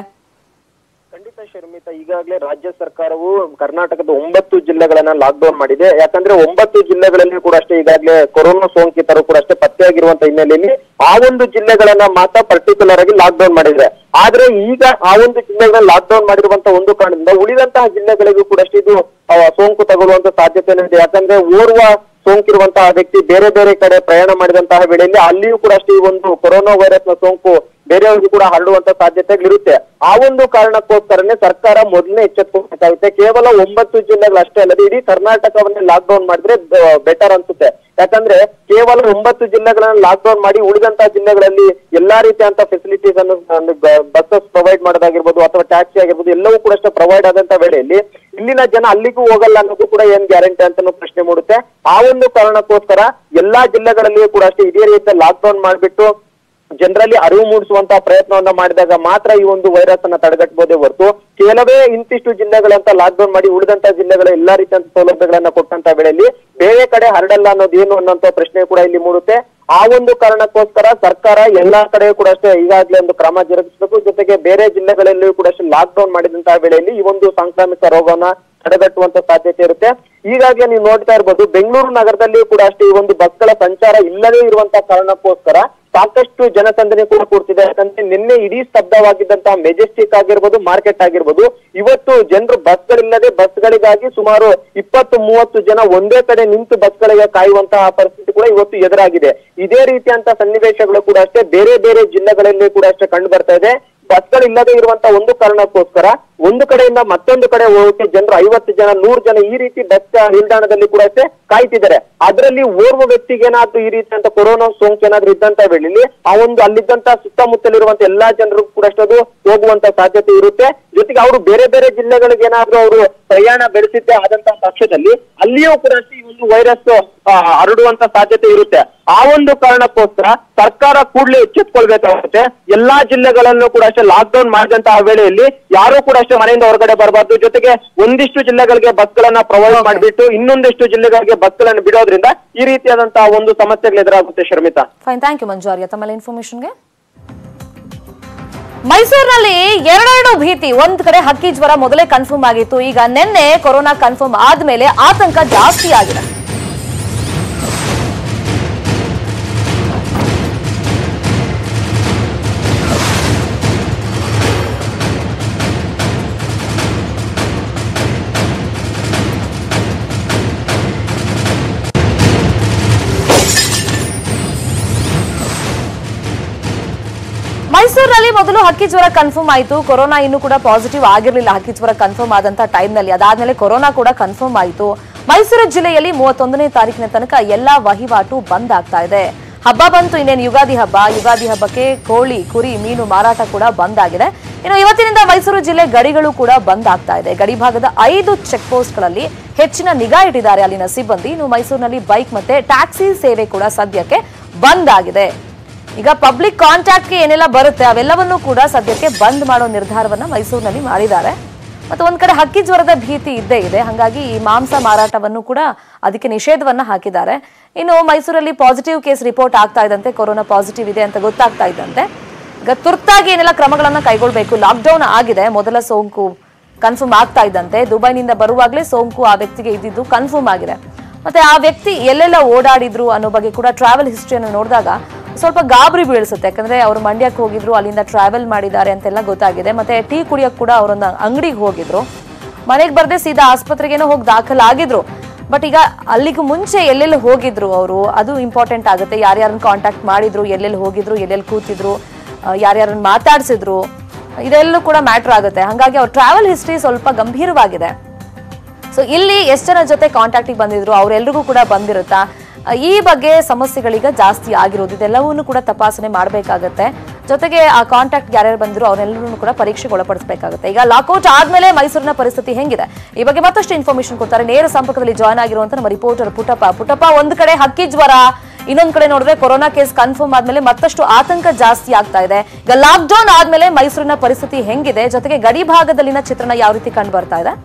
ಖಂಡಿತ ಶರ್ಮಿತಾ, ಈಗಾಗಲೇ ರಾಜ್ಯ ಸರ್ಕಾರವು ಕರ್ನಾಟಕದ ಒಂಬತ್ತು ಜಿಲ್ಲೆಗಳನ್ನ ಲಾಕ್ ಡೌನ್ ಮಾಡಿದೆ. ಯಾಕಂದ್ರೆ ಒಂಬತ್ತು ಜಿಲ್ಲೆಗಳಲ್ಲಿ ಕೂಡ ಅಷ್ಟೇ ಈಗಾಗಲೇ ಕೊರೋನಾ ಸೋಂಕಿತರು ಕೂಡ ಅಷ್ಟೇ ಪತ್ತೆಯಾಗಿರುವಂತ ಹಿನ್ನೆಲೆಯಲ್ಲಿ ಆ ಒಂದು ಜಿಲ್ಲೆಗಳನ್ನ ಮಾತ್ರ ಪರ್ಟಿಕ್ಯುಲರ್ ಆಗಿ ಲಾಕ್ ಡೌನ್ ಮಾಡಿದ್ರೆ. ಆದ್ರೆ ಈಗ ಆ ಒಂದು ಜಿಲ್ಲೆಗಳನ್ನ ಲಾಕ್ ಡೌನ್ ಮಾಡಿರುವಂತ ಒಂದು ಕಾರಣದಿಂದ ಉಳಿದಂತಹ ಜಿಲ್ಲೆಗಳಿಗೂ ಕೂಡ ಅಷ್ಟೇ ಇದು ಸೋಂಕು ತಗೊಳ್ಳುವಂತ ಸಾಧ್ಯತೆ ಇದೆ. ಯಾಕಂದ್ರೆ ಓರ್ವ ಸೋಂಕಿರುವಂತಹ ವ್ಯಕ್ತಿ ಬೇರೆ ಬೇರೆ ಕಡೆ ಪ್ರಯಾಣ ಮಾಡಿದಂತಹ ವೇಳೆಯಲ್ಲಿ ಅಲ್ಲಿಯೂ ಕೂಡ ಅಷ್ಟೇ ಈ ಒಂದು ಕೊರೋನಾ ವೈರಸ್ ನ ಸೋಂಕು ಬೇರೆಯವರಿಗೂ ಕೂಡ ಹರಡುವಂತ ಸಾಧ್ಯತೆಗಳಿರುತ್ತೆ. ಆ ಒಂದು ಕಾರಣಕ್ಕೋಸ್ಕರನೇ ಸರ್ಕಾರ ಮೊದಲನೇ ಎಚ್ಚೆತ್ತುಕೋಬೇಕಾಗುತ್ತೆ. ಕೇವಲ ಒಂಬತ್ತು ಜಿಲ್ಲೆಗಳು ಅಷ್ಟೇ ಅಲ್ಲದೆ ಇಡೀ ಕರ್ನಾಟಕವನ್ನೇ ಲಾಕ್ ಡೌನ್ ಮಾಡಿದ್ರೆ ಬೆಟರ್ ಅನ್ಸುತ್ತೆ. ಯಾಕಂದ್ರೆ ಕೇವಲ ಒಂಬತ್ತು ಜಿಲ್ಲೆಗಳನ್ನ ಲಾಕ್ ಡೌನ್ ಮಾಡಿ ಉಳಿದಂತಹ ಜಿಲ್ಲೆಗಳಲ್ಲಿ ಎಲ್ಲಾ ರೀತಿಯಂತ ಫೆಸಿಲಿಟೀಸ್ ಅನ್ನು ಬಸ್ಸಸ್ ಪ್ರೊವೈಡ್ ಮಾಡೋದಾಗಿರ್ಬೋದು ಅಥವಾ ಟ್ಯಾಕ್ಸಿ ಆಗಿರ್ಬೋದು ಎಲ್ಲವೂ ಕೂಡ ಅಷ್ಟೇ ಪ್ರೊವೈಡ್ ಆದಂತ ವೇಳೆಯಲ್ಲಿ ಇಲ್ಲಿನ ಜನ ಅಲ್ಲಿಗೂ ಹೋಗಲ್ಲ ಅನ್ನೋದು ಕೂಡ ಏನ್ ಗ್ಯಾರಂಟಿ ಅಂತ ಪ್ರಶ್ನೆ ಮೂಡುತ್ತೆ. ಆ ಒಂದು ಕಾರಣಕ್ಕೋಸ್ಕರ ಎಲ್ಲಾ ಜಿಲ್ಲೆಗಳಲ್ಲಿಯೂ ಕೂಡ ಅಷ್ಟೇ ಇದೇ ರೀತಿಯ ಲಾಕ್ ಡೌನ್ ಮಾಡಿಬಿಟ್ಟು ಜನರಲ್ಲಿ ಅರಿವು ಮೂಡಿಸುವಂತಹ ಪ್ರಯತ್ನವನ್ನ ಮಾಡಿದಾಗ ಮಾತ್ರ ಈ ಒಂದು ವೈರಸ್ ಅನ್ನ ತಡೆಗಟ್ಟಬಹುದೇ ಹೊರತು ಕೆಲವೇ ಇಂತಿಷ್ಟು ಜಿಲ್ಲೆಗಳಂತ ಲಾಕ್ ಡೌನ್ ಮಾಡಿ ಉಳಿದಂತ ಜಿಲ್ಲೆಗಳ ಎಲ್ಲಾ ರೀತಿಯಂತ ಸೌಲಭ್ಯಗಳನ್ನ ಕೊಟ್ಟಂತ ವೇಳೆಯಲ್ಲಿ ಬೇರೆ ಕಡೆ ಹರಡಲ್ಲ ಅನ್ನೋದು ಏನು ಅನ್ನೋಂತ ಪ್ರಶ್ನೆ ಕೂಡ ಇಲ್ಲಿ ಮೂಡುತ್ತೆ. ಆ ಒಂದು ಕಾರಣಕ್ಕೋಸ್ಕರ ಸರ್ಕಾರ ಎಲ್ಲಾ ಕಡೆ ಕೂಡ ಅಷ್ಟೇ ಈಗಾಗಲೇ ಒಂದು ಕ್ರಮ ಜರುಗಿಸಬೇಕು. ಜೊತೆಗೆ ಬೇರೆ ಜಿಲ್ಲೆಗಳಲ್ಲಿಯೂ ಕೂಡ ಅಷ್ಟೇ ಲಾಕ್ ಡೌನ್ ಮಾಡಿದಂತಹ ವೇಳೆಯಲ್ಲಿ ಈ ಒಂದು ಸಾಂಕ್ರಾಮಿಕ ರೋಗವನ್ನ ತಡೆಗಟ್ಟುವಂತ ಸಾಧ್ಯತೆ ಇರುತ್ತೆ. ಈಗಾಗಲೇ ನೀವು ನೋಡ್ತಾ ಇರ್ಬೋದು, ಬೆಂಗಳೂರು ನಗರದಲ್ಲಿಯೂ ಕೂಡ ಅಷ್ಟೇ ಈ ಒಂದು ಬಸ್ಗಳ ಸಂಚಾರ ಇಲ್ಲದೇ ಇರುವಂತಹ ಕಾರಣಕ್ಕೋಸ್ಕರ ಸಾಕಷ್ಟು ಜನಸಂದಣಿ ಕೂಡ ಕೂಡ್ತಿದೆ. ಯಾಕಂದ್ರೆ ನಿನ್ನೆ ಇಡೀ ಸ್ತಬ್ಧವಾಗಿದ್ದಂತಹ ಮೆಜೆಸ್ಟಿಕ್ ಆಗಿರ್ಬೋದು, ಮಾರ್ಕೆಟ್ ಆಗಿರ್ಬೋದು, ಇವತ್ತು ಜನರು ಬಸ್ಗಳಿಲ್ಲದೆ ಬಸ್ಗಳಿಗಾಗಿ ಸುಮಾರು ಇಪ್ಪತ್ತು ಮೂವತ್ತು ಜನ ಒಂದೇ ಕಡೆ ನಿಂತು ಬಸ್ಗಳಿಗೆ ಕಾಯುವಂತಹ ಪರಿಸ್ಥಿತಿ ಕೂಡ ಇವತ್ತು ಎದುರಾಗಿದೆ. ಇದೇ ರೀತಿಯಂತ ಸನ್ನಿವೇಶಗಳು ಕೂಡ ಅಷ್ಟೇ ಬೇರೆ ಬೇರೆ ಜಿಲ್ಲೆಗಳಲ್ಲಿ ಕೂಡ ಅಷ್ಟೇ ಕಂಡು ಬರ್ತಾ ಇದೆ. ಬಸ್ಗಳಿಲ್ಲದೆ ಇರುವಂತ ಒಂದು ಕಾರಣಕ್ಕೋಸ್ಕರ ಒಂದು ಕಡೆಯಿಂದ ಮತ್ತೊಂದು ಕಡೆ ಹೋಗಕ್ಕೆ ಜನರು ಐವತ್ತು ಜನ ನೂರು ಜನ ಈ ರೀತಿ ಬಸ್ ನಿಲ್ದಾಣದಲ್ಲಿ ಕೂಡ ಅಷ್ಟೇ ಕಾಯ್ತಿದ್ದಾರೆ. ಅದರಲ್ಲಿ ಓರ್ವ ವ್ಯಕ್ತಿಗೆ ಏನಾದ್ರೂ ಈ ರೀತಿಯಂತ ಕೊರೋನಾ ಸೋಂಕು ಏನಾದ್ರೂ ಇದ್ದಂತ ವೇಳೆಯಲ್ಲಿ ಆ ಒಂದು ಅಲ್ಲಿದ್ದಂತ ಸುತ್ತಮುತ್ತಲಿರುವಂತ ಎಲ್ಲಾ ಜನರು ಕೂಡ ಅಷ್ಟೇ ಹೋಗುವಂತ ಸಾಧ್ಯತೆ ಇರುತ್ತೆ. ಜೊತೆಗೆ ಅವರು ಬೇರೆ ಬೇರೆ ಜಿಲ್ಲೆಗಳಿಗೆ ಏನಾದ್ರೂ ಅವರು ಪ್ರಯಾಣ ಬೆಳೆಸಿದ್ದೇ ಆದಂತಹ ಪಕ್ಷದಲ್ಲಿ ಅಲ್ಲಿಯೂ ಕೂಡ ಅಷ್ಟೇ ಈ ಒಂದು ವೈರಸ್ ಹರಡುವಂತ ಸಾಧ್ಯತೆ ಇರುತ್ತೆ. ಆ ಒಂದು ಕಾರಣಕ್ಕೋಸ್ಕರ ಸರ್ಕಾರ ಕೂಡಲೇ ಎಚ್ಚೆತ್ಕೊಳ್ಬೇಕಾಗುತ್ತೆ. ಎಲ್ಲಾ ಜಿಲ್ಲೆಗಳಲ್ಲೂ ಕೂಡ ಅಷ್ಟೇ ಲಾಕ್ ಡೌನ್ ಮಾಡಿದಂತಹ ವೇಳೆಯಲ್ಲಿ ಯಾರು ಕೂಡ ಅಷ್ಟೇ ಮನೆಯಿಂದ ಹೊರಗಡೆ ಬರಬಾರ್ದು. ಜೊತೆಗೆ ಒಂದಿಷ್ಟು ಜಿಲ್ಲೆಗಳಿಗೆ ಬಸ್ಗಳನ್ನ ಪ್ರೊವೈಡ್ ಮಾಡಿಬಿಟ್ಟು ಇನ್ನೊಂದಿಷ್ಟು ಜಿಲ್ಲೆಗಳಿಗೆ ಬಸ್ಗಳನ್ನು ಬಿಡೋದ್ರಿಂದ ಈ ರೀತಿಯಾದಂತಹ ಒಂದು ಸಮಸ್ಯೆಗಳು ಎದುರಾಗುತ್ತೆ. Sharmita, fine, thank you Manju Arya ತಮ್ಮ ಇನ್ಫಾರ್ಮೇಶನ್ಗೆ. ಮೈಸೂರಿನಲ್ಲಿ ಎರಡೆರಡು ಭೀತಿ. ಒಂದ್ ಕಡೆ ಹಕ್ಕಿ ಜ್ವರ ಮೊದಲೇ ಕನ್ಫರ್ಮ್ ಆಗಿತ್ತು. ಈಗ ನಿನ್ನೆ ಕೊರೋನಾ ಕನ್ಫರ್ಮ್ ಆದ್ಮೇಲೆ ಆತಂಕ ಜಾಸ್ತಿ ಆಗಿದೆ. ಮೈಸೂರಿನಲ್ಲಿ ಮೊದಲು ಹಕ್ಕಿ ಜ್ವರ ಕನ್ಫರ್ಮ್ ಆಯಿತು. ಕೊರೋನಾ ಇನ್ನೂ ಕೂಡ ಪಾಸಿಟಿವ್ ಆಗಿರಲಿಲ್ಲ ಹಕ್ಕಿ ಜ್ವರ ಕನ್ಫರ್ಮ್ ಆದಂತ ಟೈಮ್ ನಲ್ಲಿ. ಅದಾದ್ಮೇಲೆ ಕೊರೋನಾ ಕೂಡ ಕನ್ಫರ್ಮ್ ಆಯಿತು. ಮೈಸೂರು ಜಿಲ್ಲೆಯಲ್ಲಿ ಮೂವತ್ತೊಂದನೇ ತಾರೀಕಿನ ತನಕ ಎಲ್ಲಾ ವಹಿವಾಟು ಬಂದ್ ಆಗ್ತಾ ಇದೆ. ಹಬ್ಬ ಬಂತು, ಇನ್ನೇನು ಯುಗಾದಿ ಹಬ್ಬ. ಯುಗಾದಿ ಹಬ್ಬಕ್ಕೆ ಕೋಳಿ, ಕುರಿ, ಮೀನು ಮಾರಾಟ ಕೂಡ ಬಂದ್ ಆಗಿದೆ. ಇನ್ನು ಇವತ್ತಿನಿಂದ ಮೈಸೂರು ಜಿಲ್ಲೆ ಗಡಿಗಳು ಕೂಡ ಬಂದ್ ಆಗ್ತಾ ಇದೆ. ಗಡಿ ಭಾಗದ ಐದು ಚೆಕ್ ಪೋಸ್ಟ್ಗಳಲ್ಲಿ ಹೆಚ್ಚಿನ ನಿಗಾ ಇಟ್ಟಿದ್ದಾರೆ ಅಲ್ಲಿನ ಸಿಬ್ಬಂದಿ. ಇನ್ನು ಮೈಸೂರಿನಲ್ಲಿ ಬೈಕ್ ಮತ್ತೆ ಟ್ಯಾಕ್ಸಿ ಸೇವೆ ಕೂಡ ಸದ್ಯಕ್ಕೆ ಬಂದ್ ಆಗಿದೆ. ಈಗ ಪಬ್ಲಿಕ್ ಕಾಂಟ್ಯಾಕ್ಟ್ಗೆ ಏನೆಲ್ಲ ಬರುತ್ತೆ ಅವೆಲ್ಲವನ್ನೂ ಕೂಡ ಸದ್ಯಕ್ಕೆ ಬಂದ್ ಮಾಡೋ ನಿರ್ಧಾರವನ್ನ ಮೈಸೂರಿನಲ್ಲಿ ಮಾಡಿದ್ದಾರೆ. ಮತ್ತು ಒಂದ್ ಕಡೆ ಹಕ್ಕಿ ಜ್ವರದ ಭೀತಿ ಇದ್ದೇ ಇದೆ, ಹಾಗಾಗಿ ಈ ಮಾಂಸ ಮಾರಾಟವನ್ನು ಕೂಡ ಅದಕ್ಕೆ ನಿಷೇಧವನ್ನ ಹಾಕಿದ್ದಾರೆ. ಇನ್ನು ಮೈಸೂರಲ್ಲಿ ಪಾಸಿಟಿವ್ ಕೇಸ್ ರಿಪೋರ್ಟ್ ಆಗ್ತಾ ಇದ್ದಂತೆ ಕೊರೋನಾ ಪಾಸಿಟಿವ್ ಇದೆ ಅಂತ ಗೊತ್ತಾಗ್ತಾ ಇದ್ದಂತೆ ಈಗ ತುರ್ತಾಗಿ ಏನೆಲ್ಲ ಕ್ರಮಗಳನ್ನ ಕೈಗೊಳ್ಳಬೇಕು. ಲಾಕ್ಡೌನ್ ಆಗಿದೆ, ಮೊದಲ ಸೋಂಕು ಕನ್ಫರ್ಮ್ ಆಗ್ತಾ ಇದ್ದಂತೆ ದುಬೈನಿಂದ ಬರುವಾಗಲೇ ಸೋಂಕು ಆ ವ್ಯಕ್ತಿಗೆ ಇದ್ದಿದ್ದು ಕನ್ಫರ್ಮ್ ಆಗಿದೆ. ಮತ್ತೆ ಆ ವ್ಯಕ್ತಿ ಎಲ್ಲೆಲ್ಲ ಓಡಾಡಿದ್ರು ಅನ್ನೋ ಬಗ್ಗೆ ಕೂಡ ಟ್ರಾವೆಲ್ ಹಿಸ್ಟ್ರಿಯನ್ನು ನೋಡಿದಾಗ ಸ್ವಲ್ಪ ಗಾಬರಿ ಬೀಳಿಸುತ್ತೆ. ಯಾಕಂದ್ರೆ ಅವರು ಮಂಡ್ಯಕ್ಕೆ ಹೋಗಿದ್ರು, ಅಲ್ಲಿಂದ ಟ್ರಾವೆಲ್ ಮಾಡಿದ್ದಾರೆ ಅಂತೆಲ್ಲ ಗೊತ್ತಾಗಿದೆ. ಮತ್ತೆ ಟೀ ಕುಡಿಯೋಕೆ ಕೂಡ ಅವರೊಂದು ಅಂಗಡಿಗೆ ಹೋಗಿದ್ರು, ಮನೆಗೆ ಬರ್ದೆ ಸೀದಾ ಆಸ್ಪತ್ರೆಗೇನೋ ಹೋಗಿ ದಾಖಲಾಗಿದ್ರು. ಬಟ್ ಈಗ ಅಲ್ಲಿಗೂ ಮುಂಚೆ ಎಲ್ಲೆಲ್ಲಿ ಹೋಗಿದ್ರು ಅವರು, ಅದು ಇಂಪಾರ್ಟೆಂಟ್ ಆಗುತ್ತೆ. ಯಾರ್ಯಾರನ್ನ ಕಾಂಟ್ಯಾಕ್ಟ್ ಮಾಡಿದ್ರು, ಎಲ್ಲೆಲ್ಲಿ ಹೋಗಿದ್ರು, ಎಲ್ಲೆಲ್ಲಿ ಕೂತಿದ್ರು, ಯಾರ್ಯಾರನ್ನ ಮಾತಾಡ್ಸಿದ್ರು, ಇದೆಲ್ಲೂ ಕೂಡ ಮ್ಯಾಟರ್ ಆಗುತ್ತೆ. ಹಾಗಾಗಿ ಅವ್ರ ಟ್ರಾವೆಲ್ ಹಿಸ್ಟ್ರಿ ಸ್ವಲ್ಪ ಗಂಭೀರವಾಗಿದೆ. ಸೊ ಇಲ್ಲಿ ಎಷ್ಟು ಜನ ಜೊತೆ ಕಾಂಟ್ಯಾಕ್ಟಿಗೆ ಬಂದಿದ್ರು, ಅವರೆಲ್ಲರಿಗೂ ಕೂಡ ಬಂದಿರುತ್ತಾ, ಈ ಬಗ್ಗೆ ಸಮಸ್ಯೆಗಳೀಗ ಜಾಸ್ತಿ ಆಗಿರೋದು. ಇದೆಲ್ಲವನ್ನೂ ಕೂಡ ತಪಾಸಣೆ ಮಾಡಬೇಕಾಗತ್ತೆ. ಜೊತೆಗೆ ಆ ಕಾಂಟ್ಯಾಕ್ಟ್ ಯಾರ್ಯಾರು ಬಂದ್ರು ಅವರೆಲ್ಲರೂ ಕೂಡ ಪರೀಕ್ಷೆಗೆ ಒಳಪಡಿಸಬೇಕಾಗುತ್ತೆ. ಈಗ ಲಾಕ್ಔಟ್ ಆದ್ಮೇಲೆ ಮೈಸೂರಿನ ಪರಿಸ್ಥಿತಿ ಹೆಂಗಿದೆ ಈ ಬಗ್ಗೆ ಮತ್ತಷ್ಟು ಇನ್ಫಾರ್ಮೇಶನ್ ಕೊಡ್ತಾರೆ. ನೇರ ಸಂಪರ್ಕದಲ್ಲಿ ಜಾಯ್ನ್ ಆಗಿರುವಂತ ನಮ್ಮ ರಿಪೋರ್ಟರ್ ಪುಟ್ಟಪ್ಪ. ಪುಟ್ಟಪ್ಪ, ಒಂದ್ ಕಡೆ ಹಕ್ಕಿ ಜ್ವರ, ಇನ್ನೊಂದ್ ಕಡೆ ನೋಡಿದ್ರೆ ಕೊರೋನಾ ಕೇಸ್ ಕನ್ಫರ್ಮ್ ಆದ್ಮೇಲೆ ಮತ್ತಷ್ಟು ಆತಂಕ ಜಾಸ್ತಿ ಆಗ್ತಾ ಇದೆ. ಈಗ ಲಾಕ್ ಡೌನ್ ಆದ್ಮೇಲೆ ಮೈಸೂರಿನ ಪರಿಸ್ಥಿತಿ ಹೆಂಗಿದೆ, ಜೊತೆಗೆ ಗಡಿ ಭಾಗದಲ್ಲಿನ ಚಿತ್ರಣ ಯಾವ ರೀತಿ ಕಂಡು ಬರ್ತಾ ಇದೆ?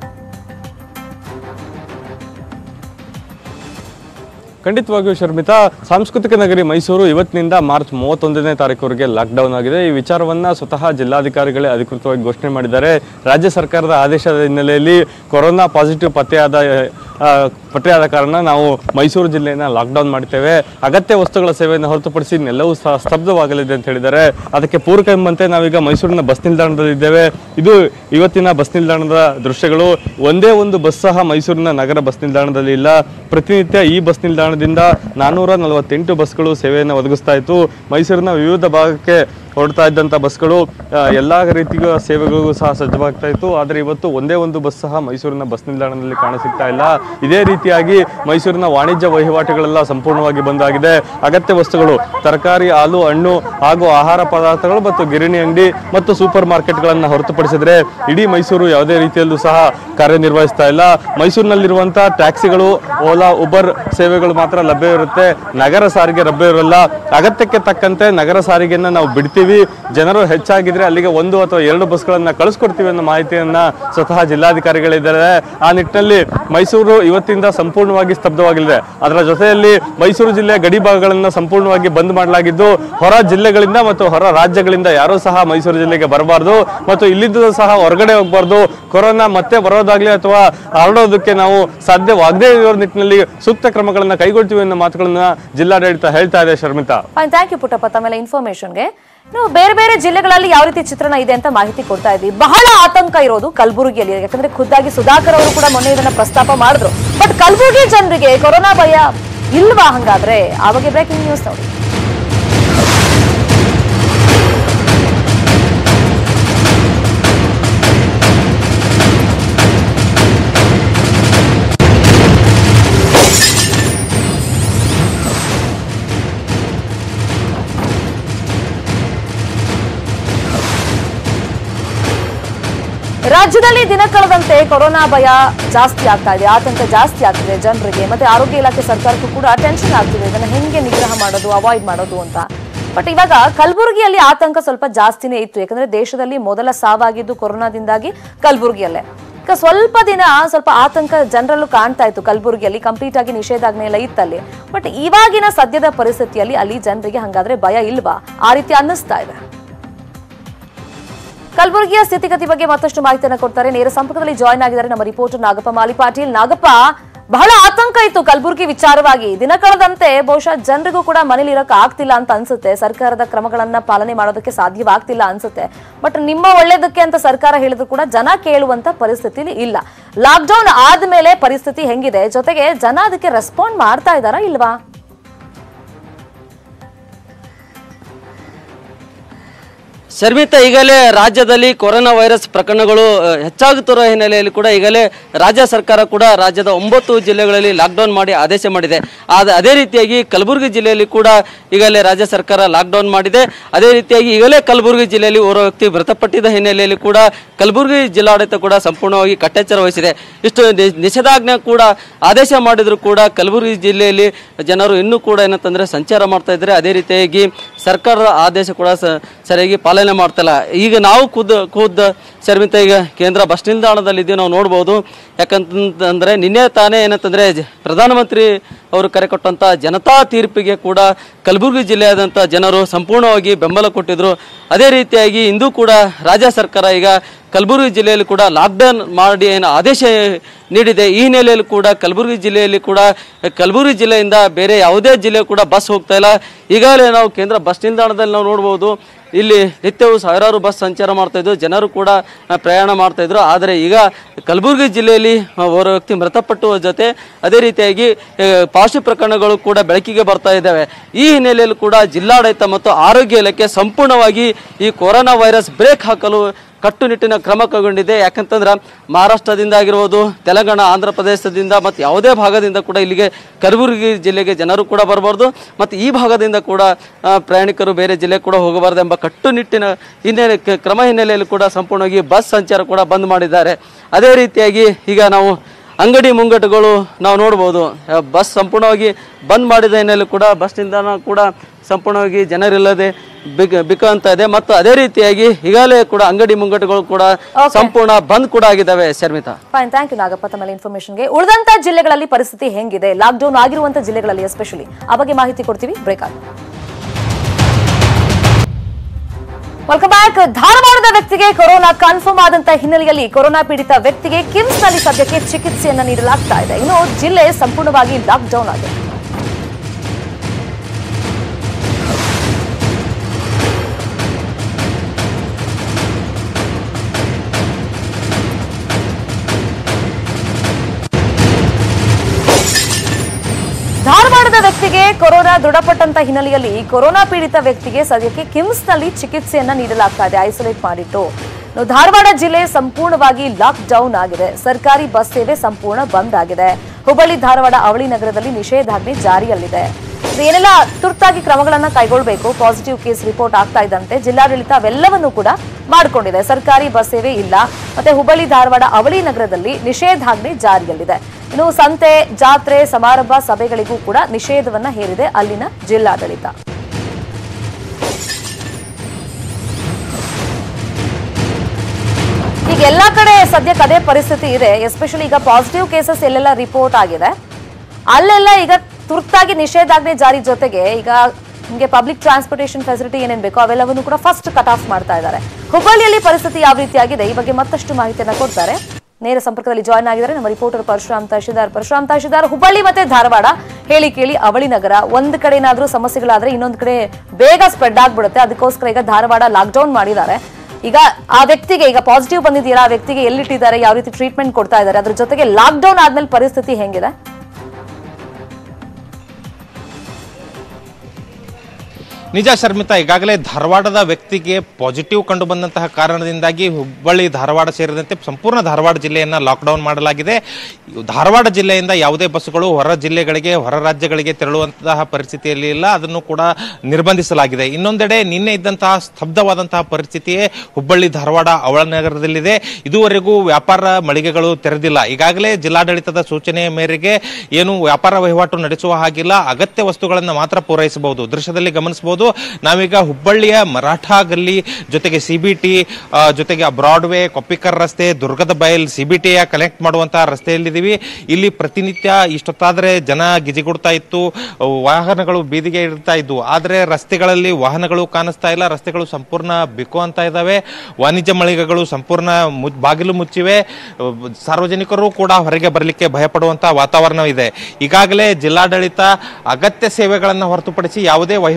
ಖಂಡಿತವಾಗಿಯೂ ಶರ್ಮಿತಾ, ಸಾಂಸ್ಕೃತಿಕ ನಗರಿ ಮೈಸೂರು ಇವತ್ತಿನಿಂದ ಮಾರ್ಚ್ ಮೂವತ್ತೊಂದನೇ ತಾರೀಕುವರೆಗೆ ಲಾಕ್ಡೌನ್ ಆಗಿದೆ. ಈ ವಿಚಾರವನ್ನ ಸ್ವತಃ ಜಿಲ್ಲಾಧಿಕಾರಿಗಳೇ ಅಧಿಕೃತವಾಗಿ ಘೋಷಣೆ ಮಾಡಿದ್ದಾರೆ. ರಾಜ್ಯ ಸರ್ಕಾರದ ಆದೇಶದ ಹಿನ್ನೆಲೆಯಲ್ಲಿ ಕೊರೋನಾ ಪಾಸಿಟಿವ್ ಪತ್ತೆಯಾದ ಪತ್ತೆಯಾದ ಕಾರಣ ನಾವು ಮೈಸೂರು ಜಿಲ್ಲೆಯನ್ನು ಲಾಕ್ಡೌನ್ ಮಾಡ್ತೇವೆ. ಅಗತ್ಯ ವಸ್ತುಗಳ ಸೇವೆಯನ್ನು ಹೊರತುಪಡಿಸಿ ಎಲ್ಲವೂ ಸಹ ಸ್ತಬ್ಧವಾಗಲಿದೆ ಅಂತ ಹೇಳಿದ್ದಾರೆ. ಅದಕ್ಕೆ ಪೂರಕ ಎಂಬಂತೆ ನಾವೀಗ ಮೈಸೂರಿನ ಬಸ್ ನಿಲ್ದಾಣದಲ್ಲಿದ್ದೇವೆ. ಇದು ಇವತ್ತಿನ ಬಸ್ ನಿಲ್ದಾಣದ ದೃಶ್ಯಗಳು. ಒಂದೇ ಒಂದು ಬಸ್ ಸಹ ಮೈಸೂರಿನ ನಗರ ಬಸ್ ನಿಲ್ದಾಣದಲ್ಲಿ ಇಲ್ಲ. ಪ್ರತಿನಿತ್ಯ ಈ ಬಸ್ ನಿಲ್ದಾಣದಿಂದ ನಾನ್ನೂರ ನಲವತ್ತೆಂಟು ಬಸ್ಗಳು ಸೇವೆಯನ್ನು ಒದಗಿಸ್ತಾ ಇತ್ತು. ಮೈಸೂರಿನ ವಿವಿಧ ಭಾಗಕ್ಕೆ ಹೊರಡ್ತಾ ಇದ್ದಂಥ ಬಸ್ಗಳು ಎಲ್ಲ ರೀತಿಯ ಸೇವೆಗಳಿಗೂ ಸಹ ಸಜ್ಜವಾಗ್ತಾ ಇತ್ತು. ಆದರೆ ಇವತ್ತು ಒಂದೇ ಒಂದು ಬಸ್ ಸಹ ಮೈಸೂರಿನ ಬಸ್ ನಿಲ್ದಾಣದಲ್ಲಿ ಕಾಣಸಿಗ್ತಾ ಇಲ್ಲ. ಇದೇ ರೀತಿಯಾಗಿ ಮೈಸೂರಿನ ವಾಣಿಜ್ಯ ವಹಿವಾಟುಗಳೆಲ್ಲ ಸಂಪೂರ್ಣವಾಗಿ ಬಂದಾಗಿದೆ. ಅಗತ್ಯ ವಸ್ತುಗಳು, ತರಕಾರಿ, ಹಾಲು, ಹಣ್ಣು ಹಾಗೂ ಆಹಾರ ಪದಾರ್ಥಗಳು ಮತ್ತು ಗಿರಣಿ ಅಂಗಡಿ ಮತ್ತು ಸೂಪರ್ ಮಾರ್ಕೆಟ್ಗಳನ್ನು ಹೊರತುಪಡಿಸಿದ್ರೆ ಇಡೀ ಮೈಸೂರು ಯಾವುದೇ ರೀತಿಯಲ್ಲೂ ಸಹ ಕಾರ್ಯನಿರ್ವಹಿಸ್ತಾ ಇಲ್ಲ. ಮೈಸೂರಿನಲ್ಲಿರುವಂತಹ ಟ್ಯಾಕ್ಸಿಗಳು, ಓಲಾ, ಉಬರ್ ಸೇವೆಗಳು ಮಾತ್ರ ಲಭ್ಯವಿರುತ್ತೆ. ನಗರ ಸಾರಿಗೆ ಲಭ್ಯವಿರಲ್ಲ. ಅಗತ್ಯಕ್ಕೆ ತಕ್ಕಂತೆ ನಗರ ಸಾರಿಗೆಯನ್ನು ನಾವು ಬಿಡ್ತೀವಿ. ಜನರು ಹೆಚ್ಚಾಗಿದ್ರೆ ಅಲ್ಲಿಗೆ ಒಂದು ಅಥವಾ ಎರಡು ಬಸ್ಗಳನ್ನ ಕಳಿಸ್ಕೊಡ್ತೀವಿ ಅನ್ನೋ ಮಾಹಿತಿಯನ್ನ ಸ್ವತಃ ಜಿಲ್ಲಾಧಿಕಾರಿಗಳಿದ್ದಾರೆ. ಆ ನಿಟ್ಟಿನಲ್ಲಿ ಮೈಸೂರು ಇವತ್ತಿಂದ ಸಂಪೂರ್ಣವಾಗಿ ಸ್ತಬ್ಧವಾಗಲಿದೆ. ಅದರ ಜೊತೆಯಲ್ಲಿ ಮೈಸೂರು ಜಿಲ್ಲೆಯ ಗಡಿ ಭಾಗಗಳನ್ನು ಸಂಪೂರ್ಣವಾಗಿ ಬಂದ್ ಮಾಡಲಾಗಿದ್ದು, ಹೊರ ಜಿಲ್ಲೆಗಳಿಂದ ಮತ್ತು ಹೊರ ರಾಜ್ಯಗಳಿಂದ ಯಾರೂ ಸಹ ಮೈಸೂರು ಜಿಲ್ಲೆಗೆ ಬರಬಾರ್ದು ಮತ್ತು ಇಲ್ಲಿದ್ದು ಸಹ ಹೊರಗಡೆ ಹೋಗಬಾರ್ದು. ಕೊರೋನಾ ಮತ್ತೆ ಬರೋದಾಗ್ಲಿ ಅಥವಾ ಹರಡೋದಕ್ಕೆ ನಾವು ಸಾಧ್ಯವಾಗದೇ ಇರೋ ನಿಟ್ಟಿನಲ್ಲಿ ಸೂಕ್ತ ಕ್ರಮಗಳನ್ನ ಕೈಗೊಳ್ತೀವಿ ಅನ್ನೋ ಮಾತುಗಳನ್ನ ಜಿಲ್ಲಾಡಳಿತ ಹೇಳ್ತಾ ಇದೆ. ಶರ್ಮಿತಾ, ಥ್ಯಾಂಕ್ ಯು ಪುಟ್ಟಪ್ಪ ತಮ್ಮೆಲ್ಲ ಇನ್ಫಾರ್ಮೇಶನ್ಗೆ. ನಾವು ಬೇರೆ ಬೇರೆ ಜಿಲ್ಲೆಗಳಲ್ಲಿ ಯಾವ ರೀತಿ ಚಿತ್ರಣ ಇದೆ ಅಂತ ಮಾಹಿತಿ ಕೊಡ್ತಾ ಇದ್ವಿ. ಬಹಳ ಆತಂಕ ಇರೋದು ಕಲಬುರಗಿಯಲ್ಲಿ, ಯಾಕಂದ್ರೆ ಖುದ್ದಾಗಿ ಸುಧಾಕರ್ ಅವರು ಕೂಡ ಮೊನ್ನೆ ಇದನ್ನ ಪ್ರಸ್ತಾಪ ಮಾಡಿದ್ರು. ಬಟ್ ಕಲಬುರಗಿ ಜನರಿಗೆ ಕೊರೋನಾ ಭಯ ಇಲ್ವಾ? ಹಂಗಾದ್ರೆ ಆ ಬಗ್ಗೆ ಬ್ರೇಕಿಂಗ್ ನ್ಯೂಸ್ ನೋಡಿ. ರಾಜ್ಯದಲ್ಲಿ ದಿನ ಕಳೆದಂತೆ ಕೊರೋನಾ ಭಯ ಜಾಸ್ತಿ ಆಗ್ತಾ ಇದೆ, ಆತಂಕ ಜಾಸ್ತಿ ಆಗ್ತಿದೆ ಜನರಿಗೆ. ಮತ್ತೆ ಆರೋಗ್ಯ ಇಲಾಖೆ ಸರ್ಕಾರಕ್ಕೂ ಕೂಡ ಟೆನ್ಷನ್ ಆಗ್ತಿದೆ, ಇದನ್ನ ಹೆಂಗೆ ನಿಗ್ರಹ ಮಾಡೋದು, ಅವಾಯ್ಡ್ ಮಾಡೋದು ಅಂತ. ಬಟ್ ಇವಾಗ ಕಲಬುರಗಿಯಲ್ಲಿ ಆತಂಕ ಸ್ವಲ್ಪ ಜಾಸ್ತಿನೇ ಇತ್ತು. ಯಾಕಂದ್ರೆ ದೇಶದಲ್ಲಿ ಮೊದಲ ಸಾವಾಗಿದ್ದು ಕೊರೋನಾದಿಂದಾಗಿ ಕಲಬುರಗಿಯಲ್ಲೇ. ಈಗ ಸ್ವಲ್ಪ ದಿನ ಸ್ವಲ್ಪ ಆತಂಕ ಜನರಲ್ಲೂ ಕಾಣ್ತಾ ಇತ್ತು. ಕಲಬುರಗಿಯಲ್ಲಿ ಕಂಪ್ಲೀಟ್ ಆಗಿ ನಿಷೇಧಾಜ್ಞೆ ಎಲ್ಲ ಇತ್ತಲ್ಲಿ. ಬಟ್ ಇವಾಗಿನ ಸದ್ಯದ ಪರಿಸ್ಥಿತಿಯಲ್ಲಿ ಅಲ್ಲಿ ಜನರಿಗೆ ಹಂಗಾದ್ರೆ ಭಯ ಇಲ್ವಾ? ಆ ರೀತಿ ಅನ್ನಿಸ್ತಾ ಇದೆ. ಕಲಬುರಗಿಯ ಸ್ಥಿತಿಗತಿ ಬಗ್ಗೆ ಮತ್ತಷ್ಟು ಮಾಹಿತಿಯನ್ನು ಕೊಡ್ತಾರೆ. ನೇರ ಸಂಪರ್ಕದಲ್ಲಿ ಜಾಯ್ನ್ ಆಗಿದ್ದಾರೆ ನಮ್ಮ ರಿಪೋರ್ಟರ್ ನಾಗಪ್ಪ ಮಾಲಿ ಪಾಟೀಲ್. ನಾಗಪ್ಪ, ಬಹಳ ಆತಂಕ ಇತ್ತು ಕಲಬುರಗಿ ವಿಚಾರವಾಗಿ. ದಿನ ಕಳೆದಂತೆ ಬಹುಶಃ ಜನರಿಗೂ ಕೂಡ ಮನೇಲಿ ಇರಕ್ಕೆ ಆಗ್ತಿಲ್ಲ ಅಂತ ಅನ್ಸುತ್ತೆ. ಸರ್ಕಾರದ ಕ್ರಮಗಳನ್ನ ಪಾಲನೆ ಮಾಡೋದಕ್ಕೆ ಸಾಧ್ಯವಾಗ್ತಿಲ್ಲ ಅನ್ಸುತ್ತೆ. ಬಟ್ ನಿಮ್ಮ ಒಳ್ಳೇದಕ್ಕೆ ಅಂತ ಸರ್ಕಾರ ಹೇಳಿದ್ರು ಕೂಡ ಜನ ಕೇಳುವಂತ ಪರಿಸ್ಥಿತಿ ಇಲ್ಲ. ಲಾಕ್ ಡೌನ್ ಆದ್ಮೇಲೆ ಪರಿಸ್ಥಿತಿ ಹೆಂಗಿದೆ, ಜೊತೆಗೆ ಜನ ಅದಕ್ಕೆ ರೆಸ್ಪಾಂಡ್ ಮಾಡ್ತಾ ಇದ್ದಾರಾ ಇಲ್ವಾ? ಶರ್ಮಿತಾ, ಈಗಲೇ ರಾಜ್ಯದಲ್ಲಿ ಕೊರೋನಾ ವೈರಸ್ ಪ್ರಕರಣಗಳು ಹೆಚ್ಚಾಗುತ್ತಿರುವ ಹಿನ್ನೆಲೆಯಲ್ಲಿ ಕೂಡ ಈಗಲೇ ರಾಜ್ಯ ಸರ್ಕಾರ ಕೂಡ ರಾಜ್ಯದ ಒಂಬತ್ತು ಜಿಲ್ಲೆಗಳಲ್ಲಿ ಲಾಕ್ಡೌನ್ ಮಾಡಿ ಆದೇಶ ಮಾಡಿದೆ. ಆದ ಅದೇ ರೀತಿಯಾಗಿ ಕಲಬುರಗಿ ಜಿಲ್ಲೆಯಲ್ಲಿ ಕೂಡ ಈಗಲೇ ರಾಜ್ಯ ಸರ್ಕಾರ ಲಾಕ್ಡೌನ್ ಮಾಡಿದೆ. ಅದೇ ರೀತಿಯಾಗಿ ಈಗಲೇ ಕಲಬುರಗಿ ಜಿಲ್ಲೆಯಲ್ಲಿ ಓರ್ವ ವ್ಯಕ್ತಿ ಮೃತಪಟ್ಟಿದ್ದ ಹಿನ್ನೆಲೆಯಲ್ಲಿ ಕೂಡ ಕಲಬುರಗಿ ಜಿಲ್ಲಾಡಳಿತ ಕೂಡ ಸಂಪೂರ್ಣವಾಗಿ ಕಟ್ಟೆಚ್ಚರ ವಹಿಸಿದೆ. ಇಷ್ಟು ನಿಷೇಧಾಜ್ಞೆ ಕೂಡ ಆದೇಶ ಮಾಡಿದ್ರು ಕೂಡ ಕಲಬುರಗಿ ಜಿಲ್ಲೆಯಲ್ಲಿ ಜನರು ಇನ್ನೂ ಕೂಡ ಏನಂತಂದ್ರೆ ಸಂಚಾರ ಮಾಡ್ತಾ ಇದ್ದಾರೆ. ಅದೇ ರೀತಿಯಾಗಿ ಸರ್ಕಾರದ ಆದೇಶ ಕೂಡ ಸರಿಯಾಗಿ ಪಾಲನೆ ಮಾಡ್ತಲ್ಲ. ಈಗ ನಾವು ಖುದ್ ಖುದ್ ಶರ್ಮಿತಾ ಈಗ ಕೇಂದ್ರ ಬಸ್ ನಿಲ್ದಾಣದಲ್ಲಿದ್ದೀವಿ, ನಾವು ನೋಡ್ಬೋದು. ಯಾಕಂತಂದ್ರೆ ನಿನ್ನೆ ತಾನೇ ಏನಂತಂದ್ರೆ ಪ್ರಧಾನಮಂತ್ರಿ ಅವರು ಕರೆ ಕೊಟ್ಟಂತ ಜನತಾ ತೀರ್ಪಿಗೆ ಕೂಡ ಕಲಬುರಗಿ ಜಿಲ್ಲೆಯಾದಂಥ ಜನರು ಸಂಪೂರ್ಣವಾಗಿ ಬೆಂಬಲ ಕೊಟ್ಟಿದ್ರು. ಅದೇ ರೀತಿಯಾಗಿ ಇಂದು ಕೂಡ ರಾಜ್ಯ ಸರ್ಕಾರ ಈಗ ಕಲಬುರಗಿ ಜಿಲ್ಲೆಯಲ್ಲಿ ಕೂಡ ಲಾಕ್ಡೌನ್ ಮಾಡಿ ಏನು ಆದೇಶ ನೀಡಿದೆ. ಈ ಹಿನ್ನೆಲೆಯಲ್ಲಿ ಕೂಡ ಕಲಬುರಗಿ ಜಿಲ್ಲೆಯಲ್ಲಿ ಕೂಡ ಕಲಬುರಗಿ ಜಿಲ್ಲೆಯಿಂದ ಬೇರೆ ಯಾವುದೇ ಜಿಲ್ಲೆ ಕೂಡ ಬಸ್ ಹೋಗ್ತಾ ಇಲ್ಲ. ಈಗಾಗಲೇ ನಾವು ಕೇಂದ್ರ ಬಸ್ ನಿಲ್ದಾಣದಲ್ಲಿ ನಾವು ನೋಡ್ಬೋದು, ಇಲ್ಲಿ ನಿತ್ಯವೂ ಸಾವಿರಾರು ಬಸ್ ಸಂಚಾರ ಮಾಡ್ತಾ ಇದ್ರು, ಜನರು ಕೂಡ ಪ್ರಯಾಣ ಮಾಡ್ತಾ ಇದ್ರು. ಆದರೆ ಈಗ ಕಲಬುರಗಿ ಜಿಲ್ಲೆಯಲ್ಲಿ ಓರ್ವ ವ್ಯಕ್ತಿ ಮೃತಪಟ್ಟುವ ಜೊತೆ ಅದೇ ರೀತಿಯಾಗಿ ಪಾಸಿಟಿವ್ ಪ್ರಕರಣಗಳು ಕೂಡ ಬೆಳಕಿಗೆ ಬರ್ತಾ ಇದ್ದಾವೆ. ಈ ಹಿನ್ನೆಲೆಯಲ್ಲಿ ಕೂಡ ಜಿಲ್ಲಾಡಳಿತ ಮತ್ತು ಆರೋಗ್ಯ ಇಲಾಖೆ ಸಂಪೂರ್ಣವಾಗಿ ಈ ಕೊರೋನಾ ವೈರಸ್ ಬ್ರೇಕ್ ಹಾಕಲು ಕಟ್ಟುನಿಟ್ಟಿನ ಕ್ರಮ ಕೈಗೊಂಡಿದೆ. ಯಾಕಂತಂದ್ರೆ ಮಹಾರಾಷ್ಟ್ರದಿಂದ ಆಗಿರ್ಬೋದು, ತೆಲಂಗಾಣ, ಆಂಧ್ರ ಪ್ರದೇಶದಿಂದ ಮತ್ತು ಯಾವುದೇ ಭಾಗದಿಂದ ಕೂಡ ಇಲ್ಲಿಗೆ ಕಲಬುರಗಿ ಜಿಲ್ಲೆಗೆ ಜನರು ಕೂಡ ಬರಬಾರ್ದು ಮತ್ತು ಈ ಭಾಗದಿಂದ ಕೂಡ ಪ್ರಯಾಣಿಕರು ಬೇರೆ ಜಿಲ್ಲೆ ಕೂಡ ಹೋಗಬಾರ್ದು ಎಂಬ ಕಟ್ಟುನಿಟ್ಟಿನ ಹಿನ್ನೆಲೆ ಕ್ರಮ ಹಿನ್ನೆಲೆಯಲ್ಲಿ ಕೂಡ ಸಂಪೂರ್ಣವಾಗಿ ಬಸ್ ಸಂಚಾರ ಕೂಡ ಬಂದ್ ಮಾಡಿದ್ದಾರೆ. ಅದೇ ರೀತಿಯಾಗಿ ಈಗ ನಾವು ಅಂಗಡಿ ಮುಂಗಟ್ಟುಗಳು ನಾವು ನೋಡ್ಬೋದು, ಬಸ್ ಸಂಪೂರ್ಣವಾಗಿ ಬಂದ್ ಮಾಡಿದ ಹಿನ್ನೆಲೆ ಕೂಡ ಬಸ್ ನಿಲ್ದಾಣ ಕೂಡ ಸಂಪೂರ್ಣವಾಗಿ ಜನರಿಲ್ಲದೆ ಬಿಕ್ ಬಿಕ ಅಂತ ಇದೆ. ಮತ್ತು ಅದೇ ರೀತಿಯಾಗಿ ಈಗಾಗಲೇ ಕೂಡ ಅಂಗಡಿ ಮುಂಗಟ್ಟುಗಳು ಕೂಡ ಸಂಪೂರ್ಣ ಬಂದ್ ಕೂಡ ಆಗಿದ್ದಾವೆ. Sharmita, fine, thank you Nagappa ತಮ್ಮ ಇನ್ಫಾರ್ಮೇಶನ್ಗೆ. ಉಳಿದಂತ ಜಿಲ್ಲೆಗಳಲ್ಲಿ ಪರಿಸ್ಥಿತಿ ಹೆಂಗಿದೆ, ಲಾಕ್ ಡೌನ್ ಆಗಿರುವಂತಹ ಜಿಲ್ಲೆಗಳಲ್ಲಿ ಎಸ್ಪೆಷಲಿ ಆ ಬಗ್ಗೆ ಮಾಹಿತಿ ಕೊಡ್ತೀವಿ. ಬ್ರೇಕ್ ಆಗಿ ವೆಲ್ಕಮ್ ಬ್ಯಾಕ್. ಧಾರವಾಡದ ವ್ಯಕ್ತಿಗೆ ಕೊರೋನಾ ಕನ್ಫರ್ಮ್ ಆದಂತ ಹಿನ್ನೆಲೆಯಲ್ಲಿ ಕೊರೋನಾ ಪೀಡಿತ ವ್ಯಕ್ತಿಗೆ ಕಿಮ್ಸ್ ನಲ್ಲಿ ಸದ್ಯಕ್ಕೆ ಚಿಕಿತ್ಸೆಯನ್ನ ನೀಡಲಾಗ್ತಾ ಇದೆ. ಇನ್ನು ಜಿಲ್ಲೆ ಸಂಪೂರ್ಣವಾಗಿ ಲಾಕ್ ಡೌನ್ ಆಗಿದೆ. ಧಾರವಾಡದ ವ್ಯಕ್ತಿಗೆ ಕೊರೋನಾ ದೃಢಪಟ್ಟಂತ ಹಿನ್ನೆಲೆಯಲ್ಲಿ ಕೊರೋನಾ ಪೀಡಿತ ವ್ಯಕ್ತಿಗೆ ಸದ್ಯಕ್ಕೆ ಕಿಮ್ಸ್ ನಲ್ಲಿ ಚಿಕಿತ್ಸೆಯನ್ನ ನೀಡಲಾಗ್ತಾ ಇದೆ, ಐಸೋಲೇಟ್ ಮಾಡಿಟ್ಟು. ಧಾರವಾಡ ಜಿಲ್ಲೆ ಸಂಪೂರ್ಣವಾಗಿ ಲಾಕ್ ಡೌನ್ ಆಗಿದೆ. ಸರ್ಕಾರಿ ಬಸ್ ಸೇವೆ ಸಂಪೂರ್ಣ ಬಂದ್ ಆಗಿದೆ. ಹುಬ್ಬಳ್ಳಿ, ಧಾರವಾಡ, ಅವಳಿ ನಗರದಲ್ಲಿ ನಿಷೇಧಾಜ್ಞೆ ಜಾರಿಯಲ್ಲಿದೆ. ಏನೆಲ್ಲ ತುರ್ತಾಗಿ ಕ್ರಮಗಳನ್ನ ಕೈಗೊಳ್ಳಬೇಕು, ಪಾಸಿಟಿವ್ ಕೇಸ್ ರಿಪೋರ್ಟ್ ಆಗ್ತಾ ಇದ್ದಂತೆ ಜಿಲ್ಲಾಡಳಿತ ಅವೆಲ್ಲವನ್ನೂ ಕೂಡ ಮಾಡಿಕೊಂಡಿದೆ. ಸರ್ಕಾರಿ ಬಸ್ ಸೇವೆ ಇಲ್ಲ. ಮತ್ತೆ ಹುಬ್ಬಳ್ಳಿ, ಧಾರವಾಡ, ಅವಳಿ ನಗರದಲ್ಲಿ ನಿಷೇಧಾಜ್ಞೆ ಜಾರಿಯಲ್ಲಿದೆ. ಇನ್ನು ಸಂತೆ, ಜಾತ್ರೆ, ಸಮಾರಂಭ, ಸಭೆಗಳಿಗೂ ಕೂಡ ನಿಷೇಧವನ್ನ ಹೇರಿದೆ ಅಲ್ಲಿನ ಜಿಲ್ಲಾಡಳಿತ. ಈಗ ಎಲ್ಲಾ ಕಡೆ ಸದ್ಯಕ್ಕೆ ಅದೇ ಪರಿಸ್ಥಿತಿ ಇದೆ. ಎಸ್ಪೆಷಲಿ ಈಗ ಪಾಸಿಟಿವ್ ಕೇಸಸ್ ಎಲ್ಲೆಲ್ಲ ರಿಪೋರ್ಟ್ ಆಗಿದೆ ಅಲ್ಲೆಲ್ಲ ಈಗ ತುರ್ತಾಗಿ ನಿಷೇಧಾಜ್ಞೆ ಜಾರಿ ಜೊತೆಗೆ ಈಗ ನಿಮಗೆ ಪಬ್ಲಿಕ್ ಟ್ರಾನ್ಸ್ಪೋರ್ಟೇಷನ್ ಫೆಸಿಲಿಟಿ ಏನೇನ್ ಬೇಕೋ ಅವೆಲ್ಲವನ್ನು ಕೂಡ ಫಸ್ಟ್ ಕಟ್ ಆಫ್ ಮಾಡ್ತಾ ಇದ್ದಾರೆ. ಹುಬ್ಬಳ್ಳಿಯಲ್ಲಿ ಪರಿಸ್ಥಿತಿ ಯಾವ ರೀತಿಯಾಗಿದೆ ಈ ಬಗ್ಗೆ ಮತ್ತಷ್ಟು ಮಾಹಿತಿಯನ್ನ ಕೊಡ್ತಾರೆ. ನೇರ ಸಂಪರ್ಕದಲ್ಲಿ ಜಾಯ್ನ್ ಆಗಿದ್ದಾರೆ ನಮ್ಮ ರಿಪೋರ್ಟರ್ ಪರಶುರಾಮ್ ತಹಶೀಲ್ದಾರ್. ಪರಶುರಾಮ್ ತಹಶೀಲ್ದಾರ್, ಹುಬ್ಬಳ್ಳಿ ಮತ್ತೆ ಧಾರವಾಡ ಹೇಳಿ ಕೇಳಿ ಅವಳಿ ನಗರ ಒಂದ್ ಕಡೆ ಏನಾದ್ರೂ ಸಮಸ್ಯೆಗಳಾದ್ರೆ ಇನ್ನೊಂದ್ ಕಡೆ ಬೇಗ ಸ್ಪ್ರೆಡ್ ಆಗ್ಬಿಡುತ್ತೆ. ಅದಕ್ಕೋಸ್ಕರ ಈಗ ಧಾರವಾಡ ಲಾಕ್ ಡೌನ್ ಮಾಡಿದ್ದಾರೆ. ಈಗ ಆ ವ್ಯಕ್ತಿಗೆ ಈಗ ಪಾಸಿಟಿವ್ ಬಂದಿದೆಯಲ್ಲ, ಆ ವ್ಯಕ್ತಿಗೆ ಎಲ್ಲಿಟ್ಟಿದ್ದಾರೆ, ಯಾವ ರೀತಿ ಟ್ರೀಟ್ಮೆಂಟ್ ಕೊಡ್ತಾ ಇದ್ದಾರೆ, ಅದ್ರ ಜೊತೆಗೆ ಲಾಕ್ ಡೌನ್ ಆದ್ಮೇಲೆ ಪರಿಸ್ಥಿತಿ ಹೆಂಗಿದೆ? ನಿಜ ಶರ್ಮಿತಾ, ಈಗಾಗಲೇ ಧಾರವಾಡದ ವ್ಯಕ್ತಿಗೆ ಪಾಸಿಟಿವ್ ಕಂಡು ಬಂದಂತಹ ಕಾರಣದಿಂದಾಗಿ ಹುಬ್ಬಳ್ಳಿ, ಧಾರವಾಡ ಸೇರಿದಂತೆ ಸಂಪೂರ್ಣ ಧಾರವಾಡ ಜಿಲ್ಲೆಯನ್ನು ಲಾಕ್ಡೌನ್ ಮಾಡಲಾಗಿದೆ. ಧಾರವಾಡ ಜಿಲ್ಲೆಯಿಂದ ಯಾವುದೇ ಬಸ್ಸುಗಳು ಹೊರ ಜಿಲ್ಲೆಗಳಿಗೆ, ಹೊರ ರಾಜ್ಯಗಳಿಗೆ ತೆರಳುವಂತಹ ಪರಿಸ್ಥಿತಿಯಲ್ಲಿ ಇಲ್ಲ, ಅದನ್ನು ಕೂಡ ನಿರ್ಬಂಧಿಸಲಾಗಿದೆ. ಇನ್ನೊಂದೆಡೆ ನಿನ್ನೆ ಇದ್ದಂತಹ ಸ್ತಬ್ಧವಾದಂತಹ ಪರಿಸ್ಥಿತಿಯೇ ಹುಬ್ಬಳ್ಳಿ, ಧಾರವಾಡ, ಅವಳನಗರದಲ್ಲಿದೆ. ಇದುವರೆಗೂ ವ್ಯಾಪಾರ ಮಳಿಗೆಗಳು ತೆರೆದಿಲ್ಲ. ಈಗಾಗಲೇ ಜಿಲ್ಲಾಡಳಿತದ ಸೂಚನೆಯ ಮೇರೆಗೆ ಏನು ವ್ಯಾಪಾರ ವಹಿವಾಟು ನಡೆಸುವ ಹಾಗಿಲ್ಲ, ಅಗತ್ಯ ವಸ್ತುಗಳನ್ನು ಮಾತ್ರ ಪೂರೈಸಬಹುದು. ದೃಶ್ಯದಲ್ಲಿ ಗಮನಿಸಬಹುದು, ನಾವೀಗ ಹುಬ್ಬಳ್ಳಿಯ ಮರಾಠಾ ಗಲ್ಲಿ ಜೊತೆಗೆ ಸಿಬಿಟಿ ಜೊತೆಗೆ ಬ್ರಾಡ್ವೇ, ಕೊಪ್ಪಿಕರ್ ರಸ್ತೆ, ದುರ್ಗದ ಬೈಲ್, ಸಿಬಿಟಿಯ ಕನೆಕ್ಟ್ ಮಾಡುವಂತಹ ರಸ್ತೆಯಲ್ಲಿದ್ದೀವಿ. ಇಲ್ಲಿ ಪ್ರತಿನಿತ್ಯ ಇಷ್ಟೊತ್ತಾದ್ರೆ ಜನ ಗಿಜಿಗುಡ್ತಾ ಇತ್ತು, ವಾಹನಗಳು ಬೀದಿಗೆ ಇಡ್ತಾ ಇದ್ವು. ಆದ್ರೆ ರಸ್ತೆಗಳಲ್ಲಿ ವಾಹನಗಳು ಕಾಣಿಸ್ತಾ ಇಲ್ಲ, ರಸ್ತೆಗಳು ಸಂಪೂರ್ಣ ಬಿಕೋ ಅಂತ ಇದ್ದಾವೆ. ವಾಣಿಜ್ಯ ಮಳಿಗೆಗಳು ಸಂಪೂರ್ಣ ಬಾಗಿಲು ಮುಚ್ಚಿವೆ. ಸಾರ್ವಜನಿಕರು ಕೂಡ ಹೊರಗೆ ಬರಲಿಕ್ಕೆ ಭಯಪಡುವಂತಹ ವಾತಾವರಣ ಇದೆ. ಈಗಾಗಲೇ ಜಿಲ್ಲಾಡಳಿತ ಅಗತ್ಯ ಸೇವೆಗಳನ್ನು ಹೊರತುಪಡಿಸಿ ಯಾವುದೇ ವಹಿವಾಟು ನಡೆಸ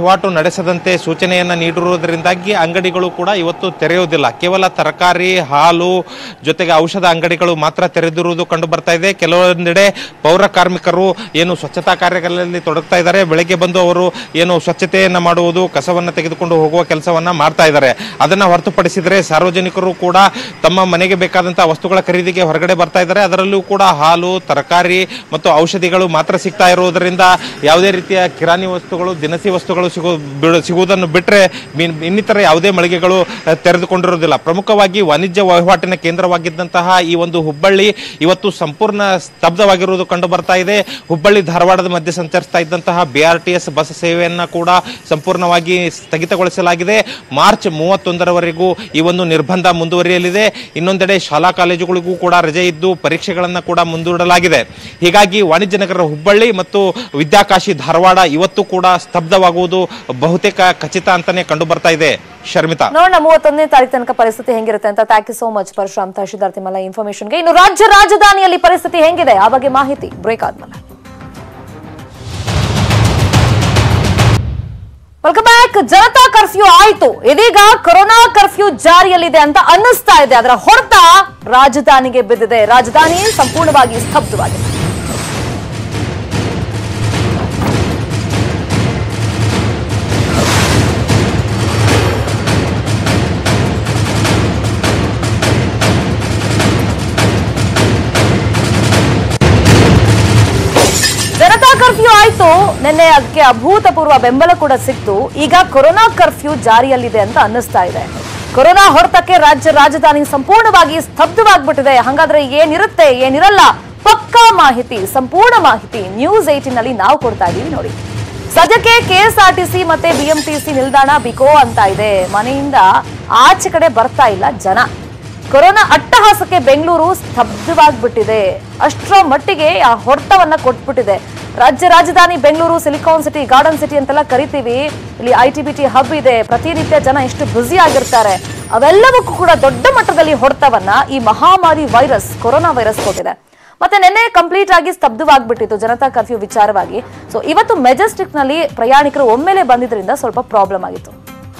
ಬಳಸದಂತೆ ಸೂಚನೆಯನ್ನು ನೀಡಿರುವುದರಿಂದಾಗಿ ಅಂಗಡಿಗಳು ಕೂಡ ಇವತ್ತು ತೆರೆಯುವುದಿಲ್ಲ. ಕೇವಲ ತರಕಾರಿ, ಹಾಲು ಜೊತೆಗೆ ಔಷಧ ಅಂಗಡಿಗಳು ಮಾತ್ರ ತೆರೆದಿರುವುದು ಕಂಡು ಬರ್ತಾ ಇದೆ. ಕೆಲವೊಂದೆಡೆ ಪೌರ ಕಾರ್ಮಿಕರು ಏನು ಸ್ವಚ್ಛತಾ ಕಾರ್ಯಗಳಲ್ಲಿ ತೊಡಗ್ತಾ ಇದ್ದಾರೆ. ಬೆಳಗ್ಗೆ ಬಂದು ಅವರು ಏನು ಸ್ವಚ್ಛತೆಯನ್ನು ಮಾಡುವುದು, ಕಸವನ್ನು ತೆಗೆದುಕೊಂಡು ಹೋಗುವ ಕೆಲಸವನ್ನ ಮಾಡ್ತಾ ಇದ್ದಾರೆ. ಅದನ್ನು ಹೊರತುಪಡಿಸಿದರೆ ಸಾರ್ವಜನಿಕರು ಕೂಡ ತಮ್ಮ ಮನೆಗೆ ಬೇಕಾದಂತಹ ವಸ್ತುಗಳ ಖರೀದಿಗೆ ಹೊರಗಡೆ ಬರ್ತಾ ಇದ್ದಾರೆ. ಅದರಲ್ಲೂ ಕೂಡ ಹಾಲು, ತರಕಾರಿ ಮತ್ತು ಔಷಧಿಗಳು ಮಾತ್ರ ಸಿಗ್ತಾ ಇರುವುದರಿಂದ ಯಾವುದೇ ರೀತಿಯ ಕಿರಾಣಿ ವಸ್ತುಗಳು, ದಿನಸಿ ವಸ್ತುಗಳು ಸಿಗು ಸಿಗುವುದನ್ನು ಬಿಟ್ಟರೆ ಇನ್ನಿತರ ಯಾವುದೇ ಮಳಿಗೆಗಳು ತೆರೆದುಕೊಂಡಿರುವುದಿಲ್ಲ. ಪ್ರಮುಖವಾಗಿ ವಾಣಿಜ್ಯ ವಹಿವಾಟಿನ ಕೇಂದ್ರವಾಗಿದ್ದಂತಹ ಈ ಒಂದು ಹುಬ್ಬಳ್ಳಿ ಇವತ್ತು ಸಂಪೂರ್ಣ ಸ್ತಬ್ಧವಾಗಿರುವುದು ಕಂಡು ಬರ್ತಾ ಇದೆ. ಹುಬ್ಬಳ್ಳಿ ಧಾರವಾಡದ ಮಧ್ಯೆ ಸಂಚರಿಸ್ತಾ ಇದ್ದಂತಹ B R T S bus ಸೇವೆಯನ್ನ ಕೂಡ ಸಂಪೂರ್ಣವಾಗಿ ಸ್ಥಗಿತಗೊಳಿಸಲಾಗಿದೆ. ಮಾರ್ಚ್ ಮೂವತ್ತೊಂದರವರೆಗೂ ಈ ಒಂದು ನಿರ್ಬಂಧ ಮುಂದುವರಿಯಲಿದೆ. ಇನ್ನೊಂದೆಡೆ ಶಾಲಾ ಕಾಲೇಜುಗಳಿಗೂ ಕೂಡ ರಜೆ ಇದ್ದು ಪರೀಕ್ಷೆಗಳನ್ನು ಕೂಡ ಮುಂದೂಡಲಾಗಿದೆ. ಹೀಗಾಗಿ ವಾಣಿಜ್ಯ ನಗರ ಹುಬ್ಬಳ್ಳಿ ಮತ್ತು ವಿದ್ಯಾಕಾಶಿ ಧಾರವಾಡ ಇವತ್ತು ಕೂಡ ಸ್ತಬ್ಧವಾಗುವುದು ಬಹುತೇಕ ಖಚಿತ ಅಂತಾನೆ ಕಂಡು ಬರ್ತಾ ಇದೆ. ಶರ್ಮಿತಾ, ನೋಡೋಣ ಮೂವತ್ತೊಂದನೇ ತಾರೀಕು ತನಕ ಪರಿಸ್ಥಿತಿ ಹೆಂಗಿರುತ್ತೆ ಅಂತ. Thank you so much Parashuram Tahsildar ತಿಮ್ಮಲ ಇನ್ಫಾರ್ಮೇಶನ್ಗೆ. ಇನ್ನು ರಾಜ್ಯ ರಾಜಧಾನಿಯಲ್ಲಿ ಪರಿಸ್ಥಿತಿ ಹೆಂಗಿದೆ ಆ ಬಗ್ಗೆ ಮಾಹಿತಿ ಬ್ರೇಕ್ ಆದ್ಮೇಲೆ. Welcome back. ಜನತಾ ಕರ್ಫ್ಯೂ ಆಯ್ತು, ಇದೀಗ ಕೊರೋನಾ ಕರ್ಫ್ಯೂ ಜಾರಿಯಲ್ಲಿದೆ ಅಂತ ಅನ್ನಿಸ್ತಾ ಇದೆ. ಅದರ ಹೊಡೆತ ರಾಜಧಾನಿಗೆ ಬಿದ್ದಿದೆ. ರಾಜಧಾನಿ ಸಂಪೂರ್ಣವಾಗಿ ಸ್ತಬ್ಧವಾಗಿದೆ. ಜನತಾ ಕರ್ಫ್ಯೂ ಆಯ್ತು, ನಿನ್ನೆ ಅದಕ್ಕೆ ಅಭೂತಪೂರ್ವ ಬೆಂಬಲ ಕೂಡ ಸಿಕ್ತು. ಈಗ ಕೊರೋನಾ ಕರ್ಫ್ಯೂ ಜಾರಿಯಲ್ಲಿದೆ ಅಂತ ಅನ್ನಿಸ್ತಾ ಇದೆ. ಕೊರೋನಾ ಹೊರತಕ್ಕೆ ರಾಜ್ಯ ರಾಜಧಾನಿ ಸಂಪೂರ್ಣವಾಗಿ ಸ್ತಬ್ಧವಾಗ್ಬಿಟ್ಟಿದೆ. ಹಾಗಾದ್ರೆ ಏನಿರುತ್ತೆ ಏನಿರಲ್ಲ ಪಕ್ಕಾ ಮಾಹಿತಿ, ಸಂಪೂರ್ಣ ಮಾಹಿತಿ ನ್ಯೂಸ್ ಏಟೀನ್ ನಲ್ಲಿ ನಾವು ಕೊಡ್ತಾ ಇದೀವಿ ನೋಡಿ. ಸದ್ಯಕ್ಕೆ ಕೆಎಸ್ಆರ್ಟಿಸಿ ಮತ್ತೆ ಬಿಎಂಟಿಸಿ ನಿಲ್ದಾಣ ಬಿಕೋ ಅಂತ ಇದೆ. ಮನೆಯಿಂದ ಆಚೆ ಕಡೆ ಬರ್ತಾ ಇಲ್ಲ ಜನ. ಕೊರೋನಾ ಅಟ್ಟಹಾಸಕ್ಕೆ ಬೆಂಗಳೂರು ಸ್ತಬ್ಧವಾಗ್ಬಿಟ್ಟಿದೆ. ಅಷ್ಟರ ಮಟ್ಟಿಗೆ ಆ ಹೊಡೆತವನ್ನ ಕೊಟ್ಬಿಟ್ಟಿದೆ. ರಾಜ್ಯ ರಾಜಧಾನಿ Bengaluru silicon city, garden city ಅಂತೆಲ್ಲ ಕರಿತೀವಿ. ಇಲ್ಲಿ I T B T hub ಇದೆ. ಪ್ರತಿನಿತ್ಯ ಜನ ಎಷ್ಟು ಬ್ಯುಸಿ ಆಗಿರ್ತಾರೆ. ಅವೆಲ್ಲವಕ್ಕೂ ಕೂಡ ದೊಡ್ಡ ಮಟ್ಟದಲ್ಲಿ ಹೊಡೆತವನ್ನ ಈ ಮಹಾಮಾರಿ ವೈರಸ್, ಕೊರೋನಾ ವೈರಸ್ ಕೊಟ್ಟಿದೆ. ಮತ್ತೆ ನಿನ್ನೆ ಕಂಪ್ಲೀಟ್ ಆಗಿ ಸ್ತಬ್ಧವಾಗ್ಬಿಟ್ಟಿತ್ತು ಜನತಾ ಕರ್ಫ್ಯೂ ವಿಚಾರವಾಗಿ. ಸೊ ಇವತ್ತು ಮೆಜೆಸ್ಟಿಕ್ ನಲ್ಲಿ ಪ್ರಯಾಣಿಕರು ಒಮ್ಮೆಲೆ ಬಂದಿದ್ರಿಂದ ಸ್ವಲ್ಪ ಪ್ರಾಬ್ಲಮ್ ಆಗಿತ್ತು.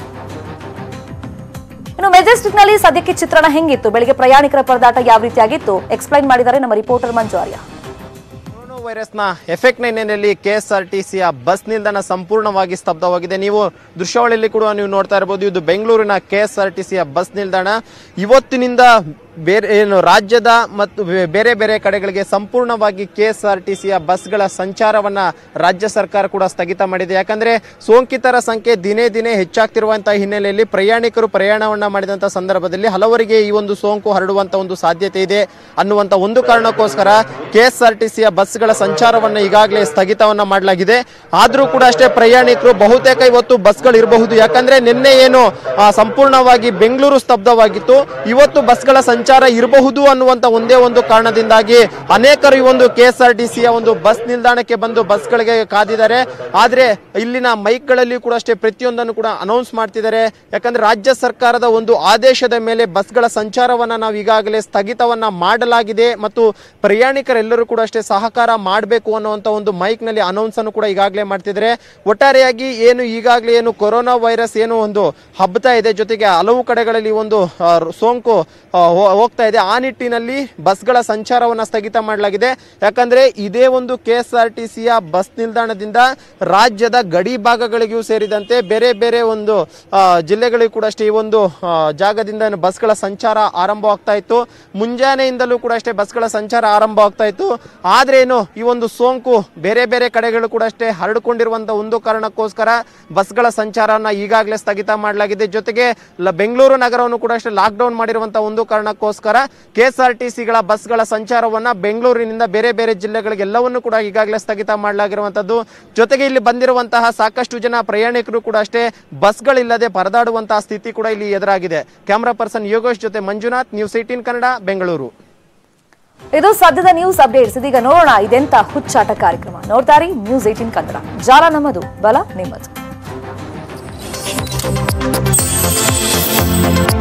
ಇನ್ನು ಮೆಜೆಸ್ಟಿಕ್ ನಲ್ಲಿ ಸದ್ಯಕ್ಕೆ ಚಿತ್ರಣ ಹೆಂಗಿತ್ತು, ಬೆಳಿಗ್ಗೆ ಪ್ರಯಾಣಿಕರ ಪರದಾಟ ಯಾವ ರೀತಿಯಾಗಿತ್ತು ಎಕ್ಸ್ಪ್ಲೈನ್ ಮಾಡಿದ್ದಾರೆ ನಮ್ಮ ರಿಪೋರ್ಟರ್ ಮಂಜು ಆರ್ಯ. ಕೊರೋನಾ ವೈರಸ್ನ ಎಫೆಕ್ಟ್ ಹಿನ್ನೆಲೆಯಲ್ಲಿ ಕೆಎಸ್ಆರ್ಟಿಸಿಯ ಬಸ್ ನಿಲ್ದಾಣ ಸಂಪೂರ್ಣವಾಗಿ ಸ್ತಬ್ಧವಾಗಿದೆ. ನೀವು ದೃಶ್ಯಾವಳಿಯಲ್ಲಿ ಕೂಡ ನೀವು ನೋಡ್ತಾ ಇರಬಹುದು. ಇದು ಬೆಂಗಳೂರಿನ ಕೆಎಸ್ಆರ್ಟಿಸಿಯ ಬಸ್ ನಿಲ್ದಾಣ. ಇವತ್ತಿನಿಂದ ಬೇರೆ ಏನು ರಾಜ್ಯದ ಮತ್ತು ಬೇರೆ ಬೇರೆ ಕಡೆಗಳಿಗೆ ಸಂಪೂರ್ಣವಾಗಿ ಕೆಎಸ್ಆರ್ಟಿಸಿಯ ಬಸ್ಗಳ ಸಂಚಾರವನ್ನ ರಾಜ್ಯ ಸರ್ಕಾರ ಕೂಡ ಸ್ಥಗಿತ ಮಾಡಿದೆ. ಯಾಕಂದ್ರೆ ಸೋಂಕಿತರ ಸಂಖ್ಯೆ ದಿನೇ ದಿನೇ ಹೆಚ್ಚಾಗ್ತಿರುವಂತಹ ಹಿನ್ನೆಲೆಯಲ್ಲಿ ಪ್ರಯಾಣಿಕರು ಪ್ರಯಾಣವನ್ನ ಮಾಡಿದಂತ ಸಂದರ್ಭದಲ್ಲಿ ಹಲವರಿಗೆ ಈ ಒಂದು ಸೋಂಕು ಹರಡುವಂತ ಒಂದು ಸಾಧ್ಯತೆ ಇದೆ ಅನ್ನುವಂತ ಒಂದು ಕಾರಣಕ್ಕೋಸ್ಕರ ಕೆಎಸ್ಆರ್ಟಿಸಿಯ ಬಸ್ಗಳ ಸಂಚಾರವನ್ನ ಈಗಾಗಲೇ ಸ್ಥಗಿತವನ್ನ ಮಾಡಲಾಗಿದೆ. ಆದ್ರೂ ಕೂಡ ಅಷ್ಟೇ ಪ್ರಯಾಣಿಕರು ಬಹುತೇಕ ಇವತ್ತು ಬಸ್ಗಳು ಇರಬಹುದು. ಯಾಕಂದ್ರೆ ನಿನ್ನೆ ಏನು ಸಂಪೂರ್ಣವಾಗಿ ಬೆಂಗಳೂರು ಸ್ತಬ್ಧವಾಗಿತ್ತು, ಇವತ್ತು ಬಸ್ಗಳ ಸಂಚಾರ ಇರಬಹುದು ಅನ್ನುವಂತ ಒಂದೇ ಒಂದು ಕಾರಣದಿಂದಾಗಿ ಅನೇಕರು ಈ ಒಂದು ಕೆಎಸ್ಆರ್ಟಿಸಿಯ ಒಂದು ಬಸ್ ನಿಲ್ದಾಣಕ್ಕೆ ಬಂದು ಬಸ್ಗಳಿಗೆ ಕಾದಿದ್ದಾರೆ. ಆದ್ರೆ ಇಲ್ಲಿನ ಮೈಕ್ ಗಳಲ್ಲಿ ಕೂಡ ಅಷ್ಟೇ ಪ್ರತಿಯೊಂದನ್ನು ಕೂಡ ಅನೌನ್ಸ್ ಮಾಡ್ತಿದ್ದಾರೆ. ಯಾಕಂದ್ರೆ ರಾಜ್ಯ ಸರ್ಕಾರದ ಒಂದು ಆದೇಶದ ಮೇಲೆ ಬಸ್ಗಳ ಸಂಚಾರವನ್ನ ನಾವು ಈಗಾಗಲೇ ಸ್ಥಗಿತವನ್ನ ಮಾಡಲಾಗಿದೆ ಮತ್ತು ಪ್ರಯಾಣಿಕರೆಲ್ಲರೂ ಕೂಡ ಅಷ್ಟೇ ಸಹಕಾರ ಮಾಡಬೇಕು ಅನ್ನುವಂತ ಒಂದು ಮೈಕ್ ನಲ್ಲಿ ಅನೌನ್ಸ್ ಅನ್ನು ಕೂಡ ಈಗಾಗಲೇ ಮಾಡ್ತಿದ್ದಾರೆ. ಒಟ್ಟಾರೆಯಾಗಿ ಏನು ಈಗಾಗಲೇ ಏನು ಕೊರೋನಾ ವೈರಸ್ ಏನು ಒಂದು ಹಬ್ಬತಾ ಇದೆ, ಜೊತೆಗೆ ಹಲವು ಕಡೆಗಳಲ್ಲಿ ಒಂದು ಸೋಂಕು ಹೋಗ್ತಾ ಇದೆ. ಆ ನಿಟ್ಟಿನಲ್ಲಿ ಬಸ್ಗಳ ಸಂಚಾರವನ್ನ ಸ್ಥಗಿತ ಮಾಡಲಾಗಿದೆ. ಯಾಕಂದ್ರೆ ಇದೇ ಒಂದು ಕೆಎಸ್ಆರ್ಟಿಸಿಯ ಬಸ್ ನಿಲ್ದಾಣದಿಂದ ರಾಜ್ಯದ ಗಡಿ ಭಾಗಗಳಿಗೂ ಸೇರಿದಂತೆ ಬೇರೆ ಬೇರೆ ಒಂದು ಜಿಲ್ಲೆಗಳಿಗೂ ಕೂಡ ಅಷ್ಟೇ ಈ ಒಂದು ಜಾಗದಿಂದ ಬಸ್ಗಳ ಸಂಚಾರ ಆರಂಭವಾಗ್ತಾ ಇತ್ತು. ಮುಂಜಾನೆಯಿಂದಲೂ ಕೂಡ ಅಷ್ಟೇ ಬಸ್ಗಳ ಸಂಚಾರ ಆರಂಭವಾಗ್ತಾ ಇತ್ತು. ಆದ್ರೆ ಏನು ಈ ಒಂದು ಸೋಂಕು ಬೇರೆ ಬೇರೆ ಕಡೆಗಳು ಕೂಡ ಅಷ್ಟೇ ಹರಡಿಕೊಂಡಿರುವಂತಹ ಒಂದು ಕಾರಣಕ್ಕೋಸ್ಕರ ಬಸ್ಗಳ ಸಂಚಾರವನ್ನ ಈಗಾಗಲೇ ಸ್ಥಗಿತ ಮಾಡಲಾಗಿದೆ. ಜೊತೆಗೆ ಬೆಂಗಳೂರು ನಗರವನ್ನು ಕೂಡ ಅಷ್ಟೇ ಲಾಕ್ ಡೌನ್ ಮಾಡಿರುವಂತಹ ಒಂದು ಕಾರಣಕ್ಕೋಸ್ಕರ ಕೆಎಸ್ಆರ್ಟಿಸಿಗಳ ಬಸ್ಗಳ ಸಂಚಾರವನ್ನ ಬೆಂಗಳೂರಿನಿಂದ ಬೇರೆ ಬೇರೆ ಜಿಲ್ಲೆಗಳಿಗೆ ಎಲ್ಲವನ್ನೂ ಕೂಡ ಈಗಾಗಲೇ ಸ್ಥಗಿತ ಮಾಡಲಾಗಿರುವಂತದ್ದು. ಜೊತೆಗೆ ಇಲ್ಲಿ ಬಂದಿರುವಂತಹ ಸಾಕಷ್ಟು ಜನ ಪ್ರಯಾಣಿಕರು ಕೂಡ ಅಷ್ಟೇ ಬಸ್ಗಳಿಲ್ಲದೆ ಪರದಾಡುವಂತಹ ಸ್ಥಿತಿ ಕೂಡ ಇಲ್ಲಿ ಎದುರಾಗಿದೆ. ಕ್ಯಾಮರಾ ಪರ್ಸನ್ ಯೋಗೇಶ್ ಜೊತೆ ಮಂಜುನಾಥ್, ನ್ಯೂಸ್ ಏಟೀನ್ ಕನ್ನಡ, ಬೆಂಗಳೂರು. ಇದು ಸದ್ಯದ ನ್ಯೂಸ್ ಅಪ್ಡೇಟ್ಸ್. ಇದೀಗ ನೋಡೋಣ ಇದೆಂತ ಹುಚ್ಚಾಟ ಕಾರ್ಯಕ್ರಮ. ನೋಡ್ತಾರಿ ನ್ಯೂಸ್ ಏಟೀನ್ ಕನ್ನಡ, ಜಾಲ ನಮ್ಮದು, ಬಲ ನಿಮ್ಮದು.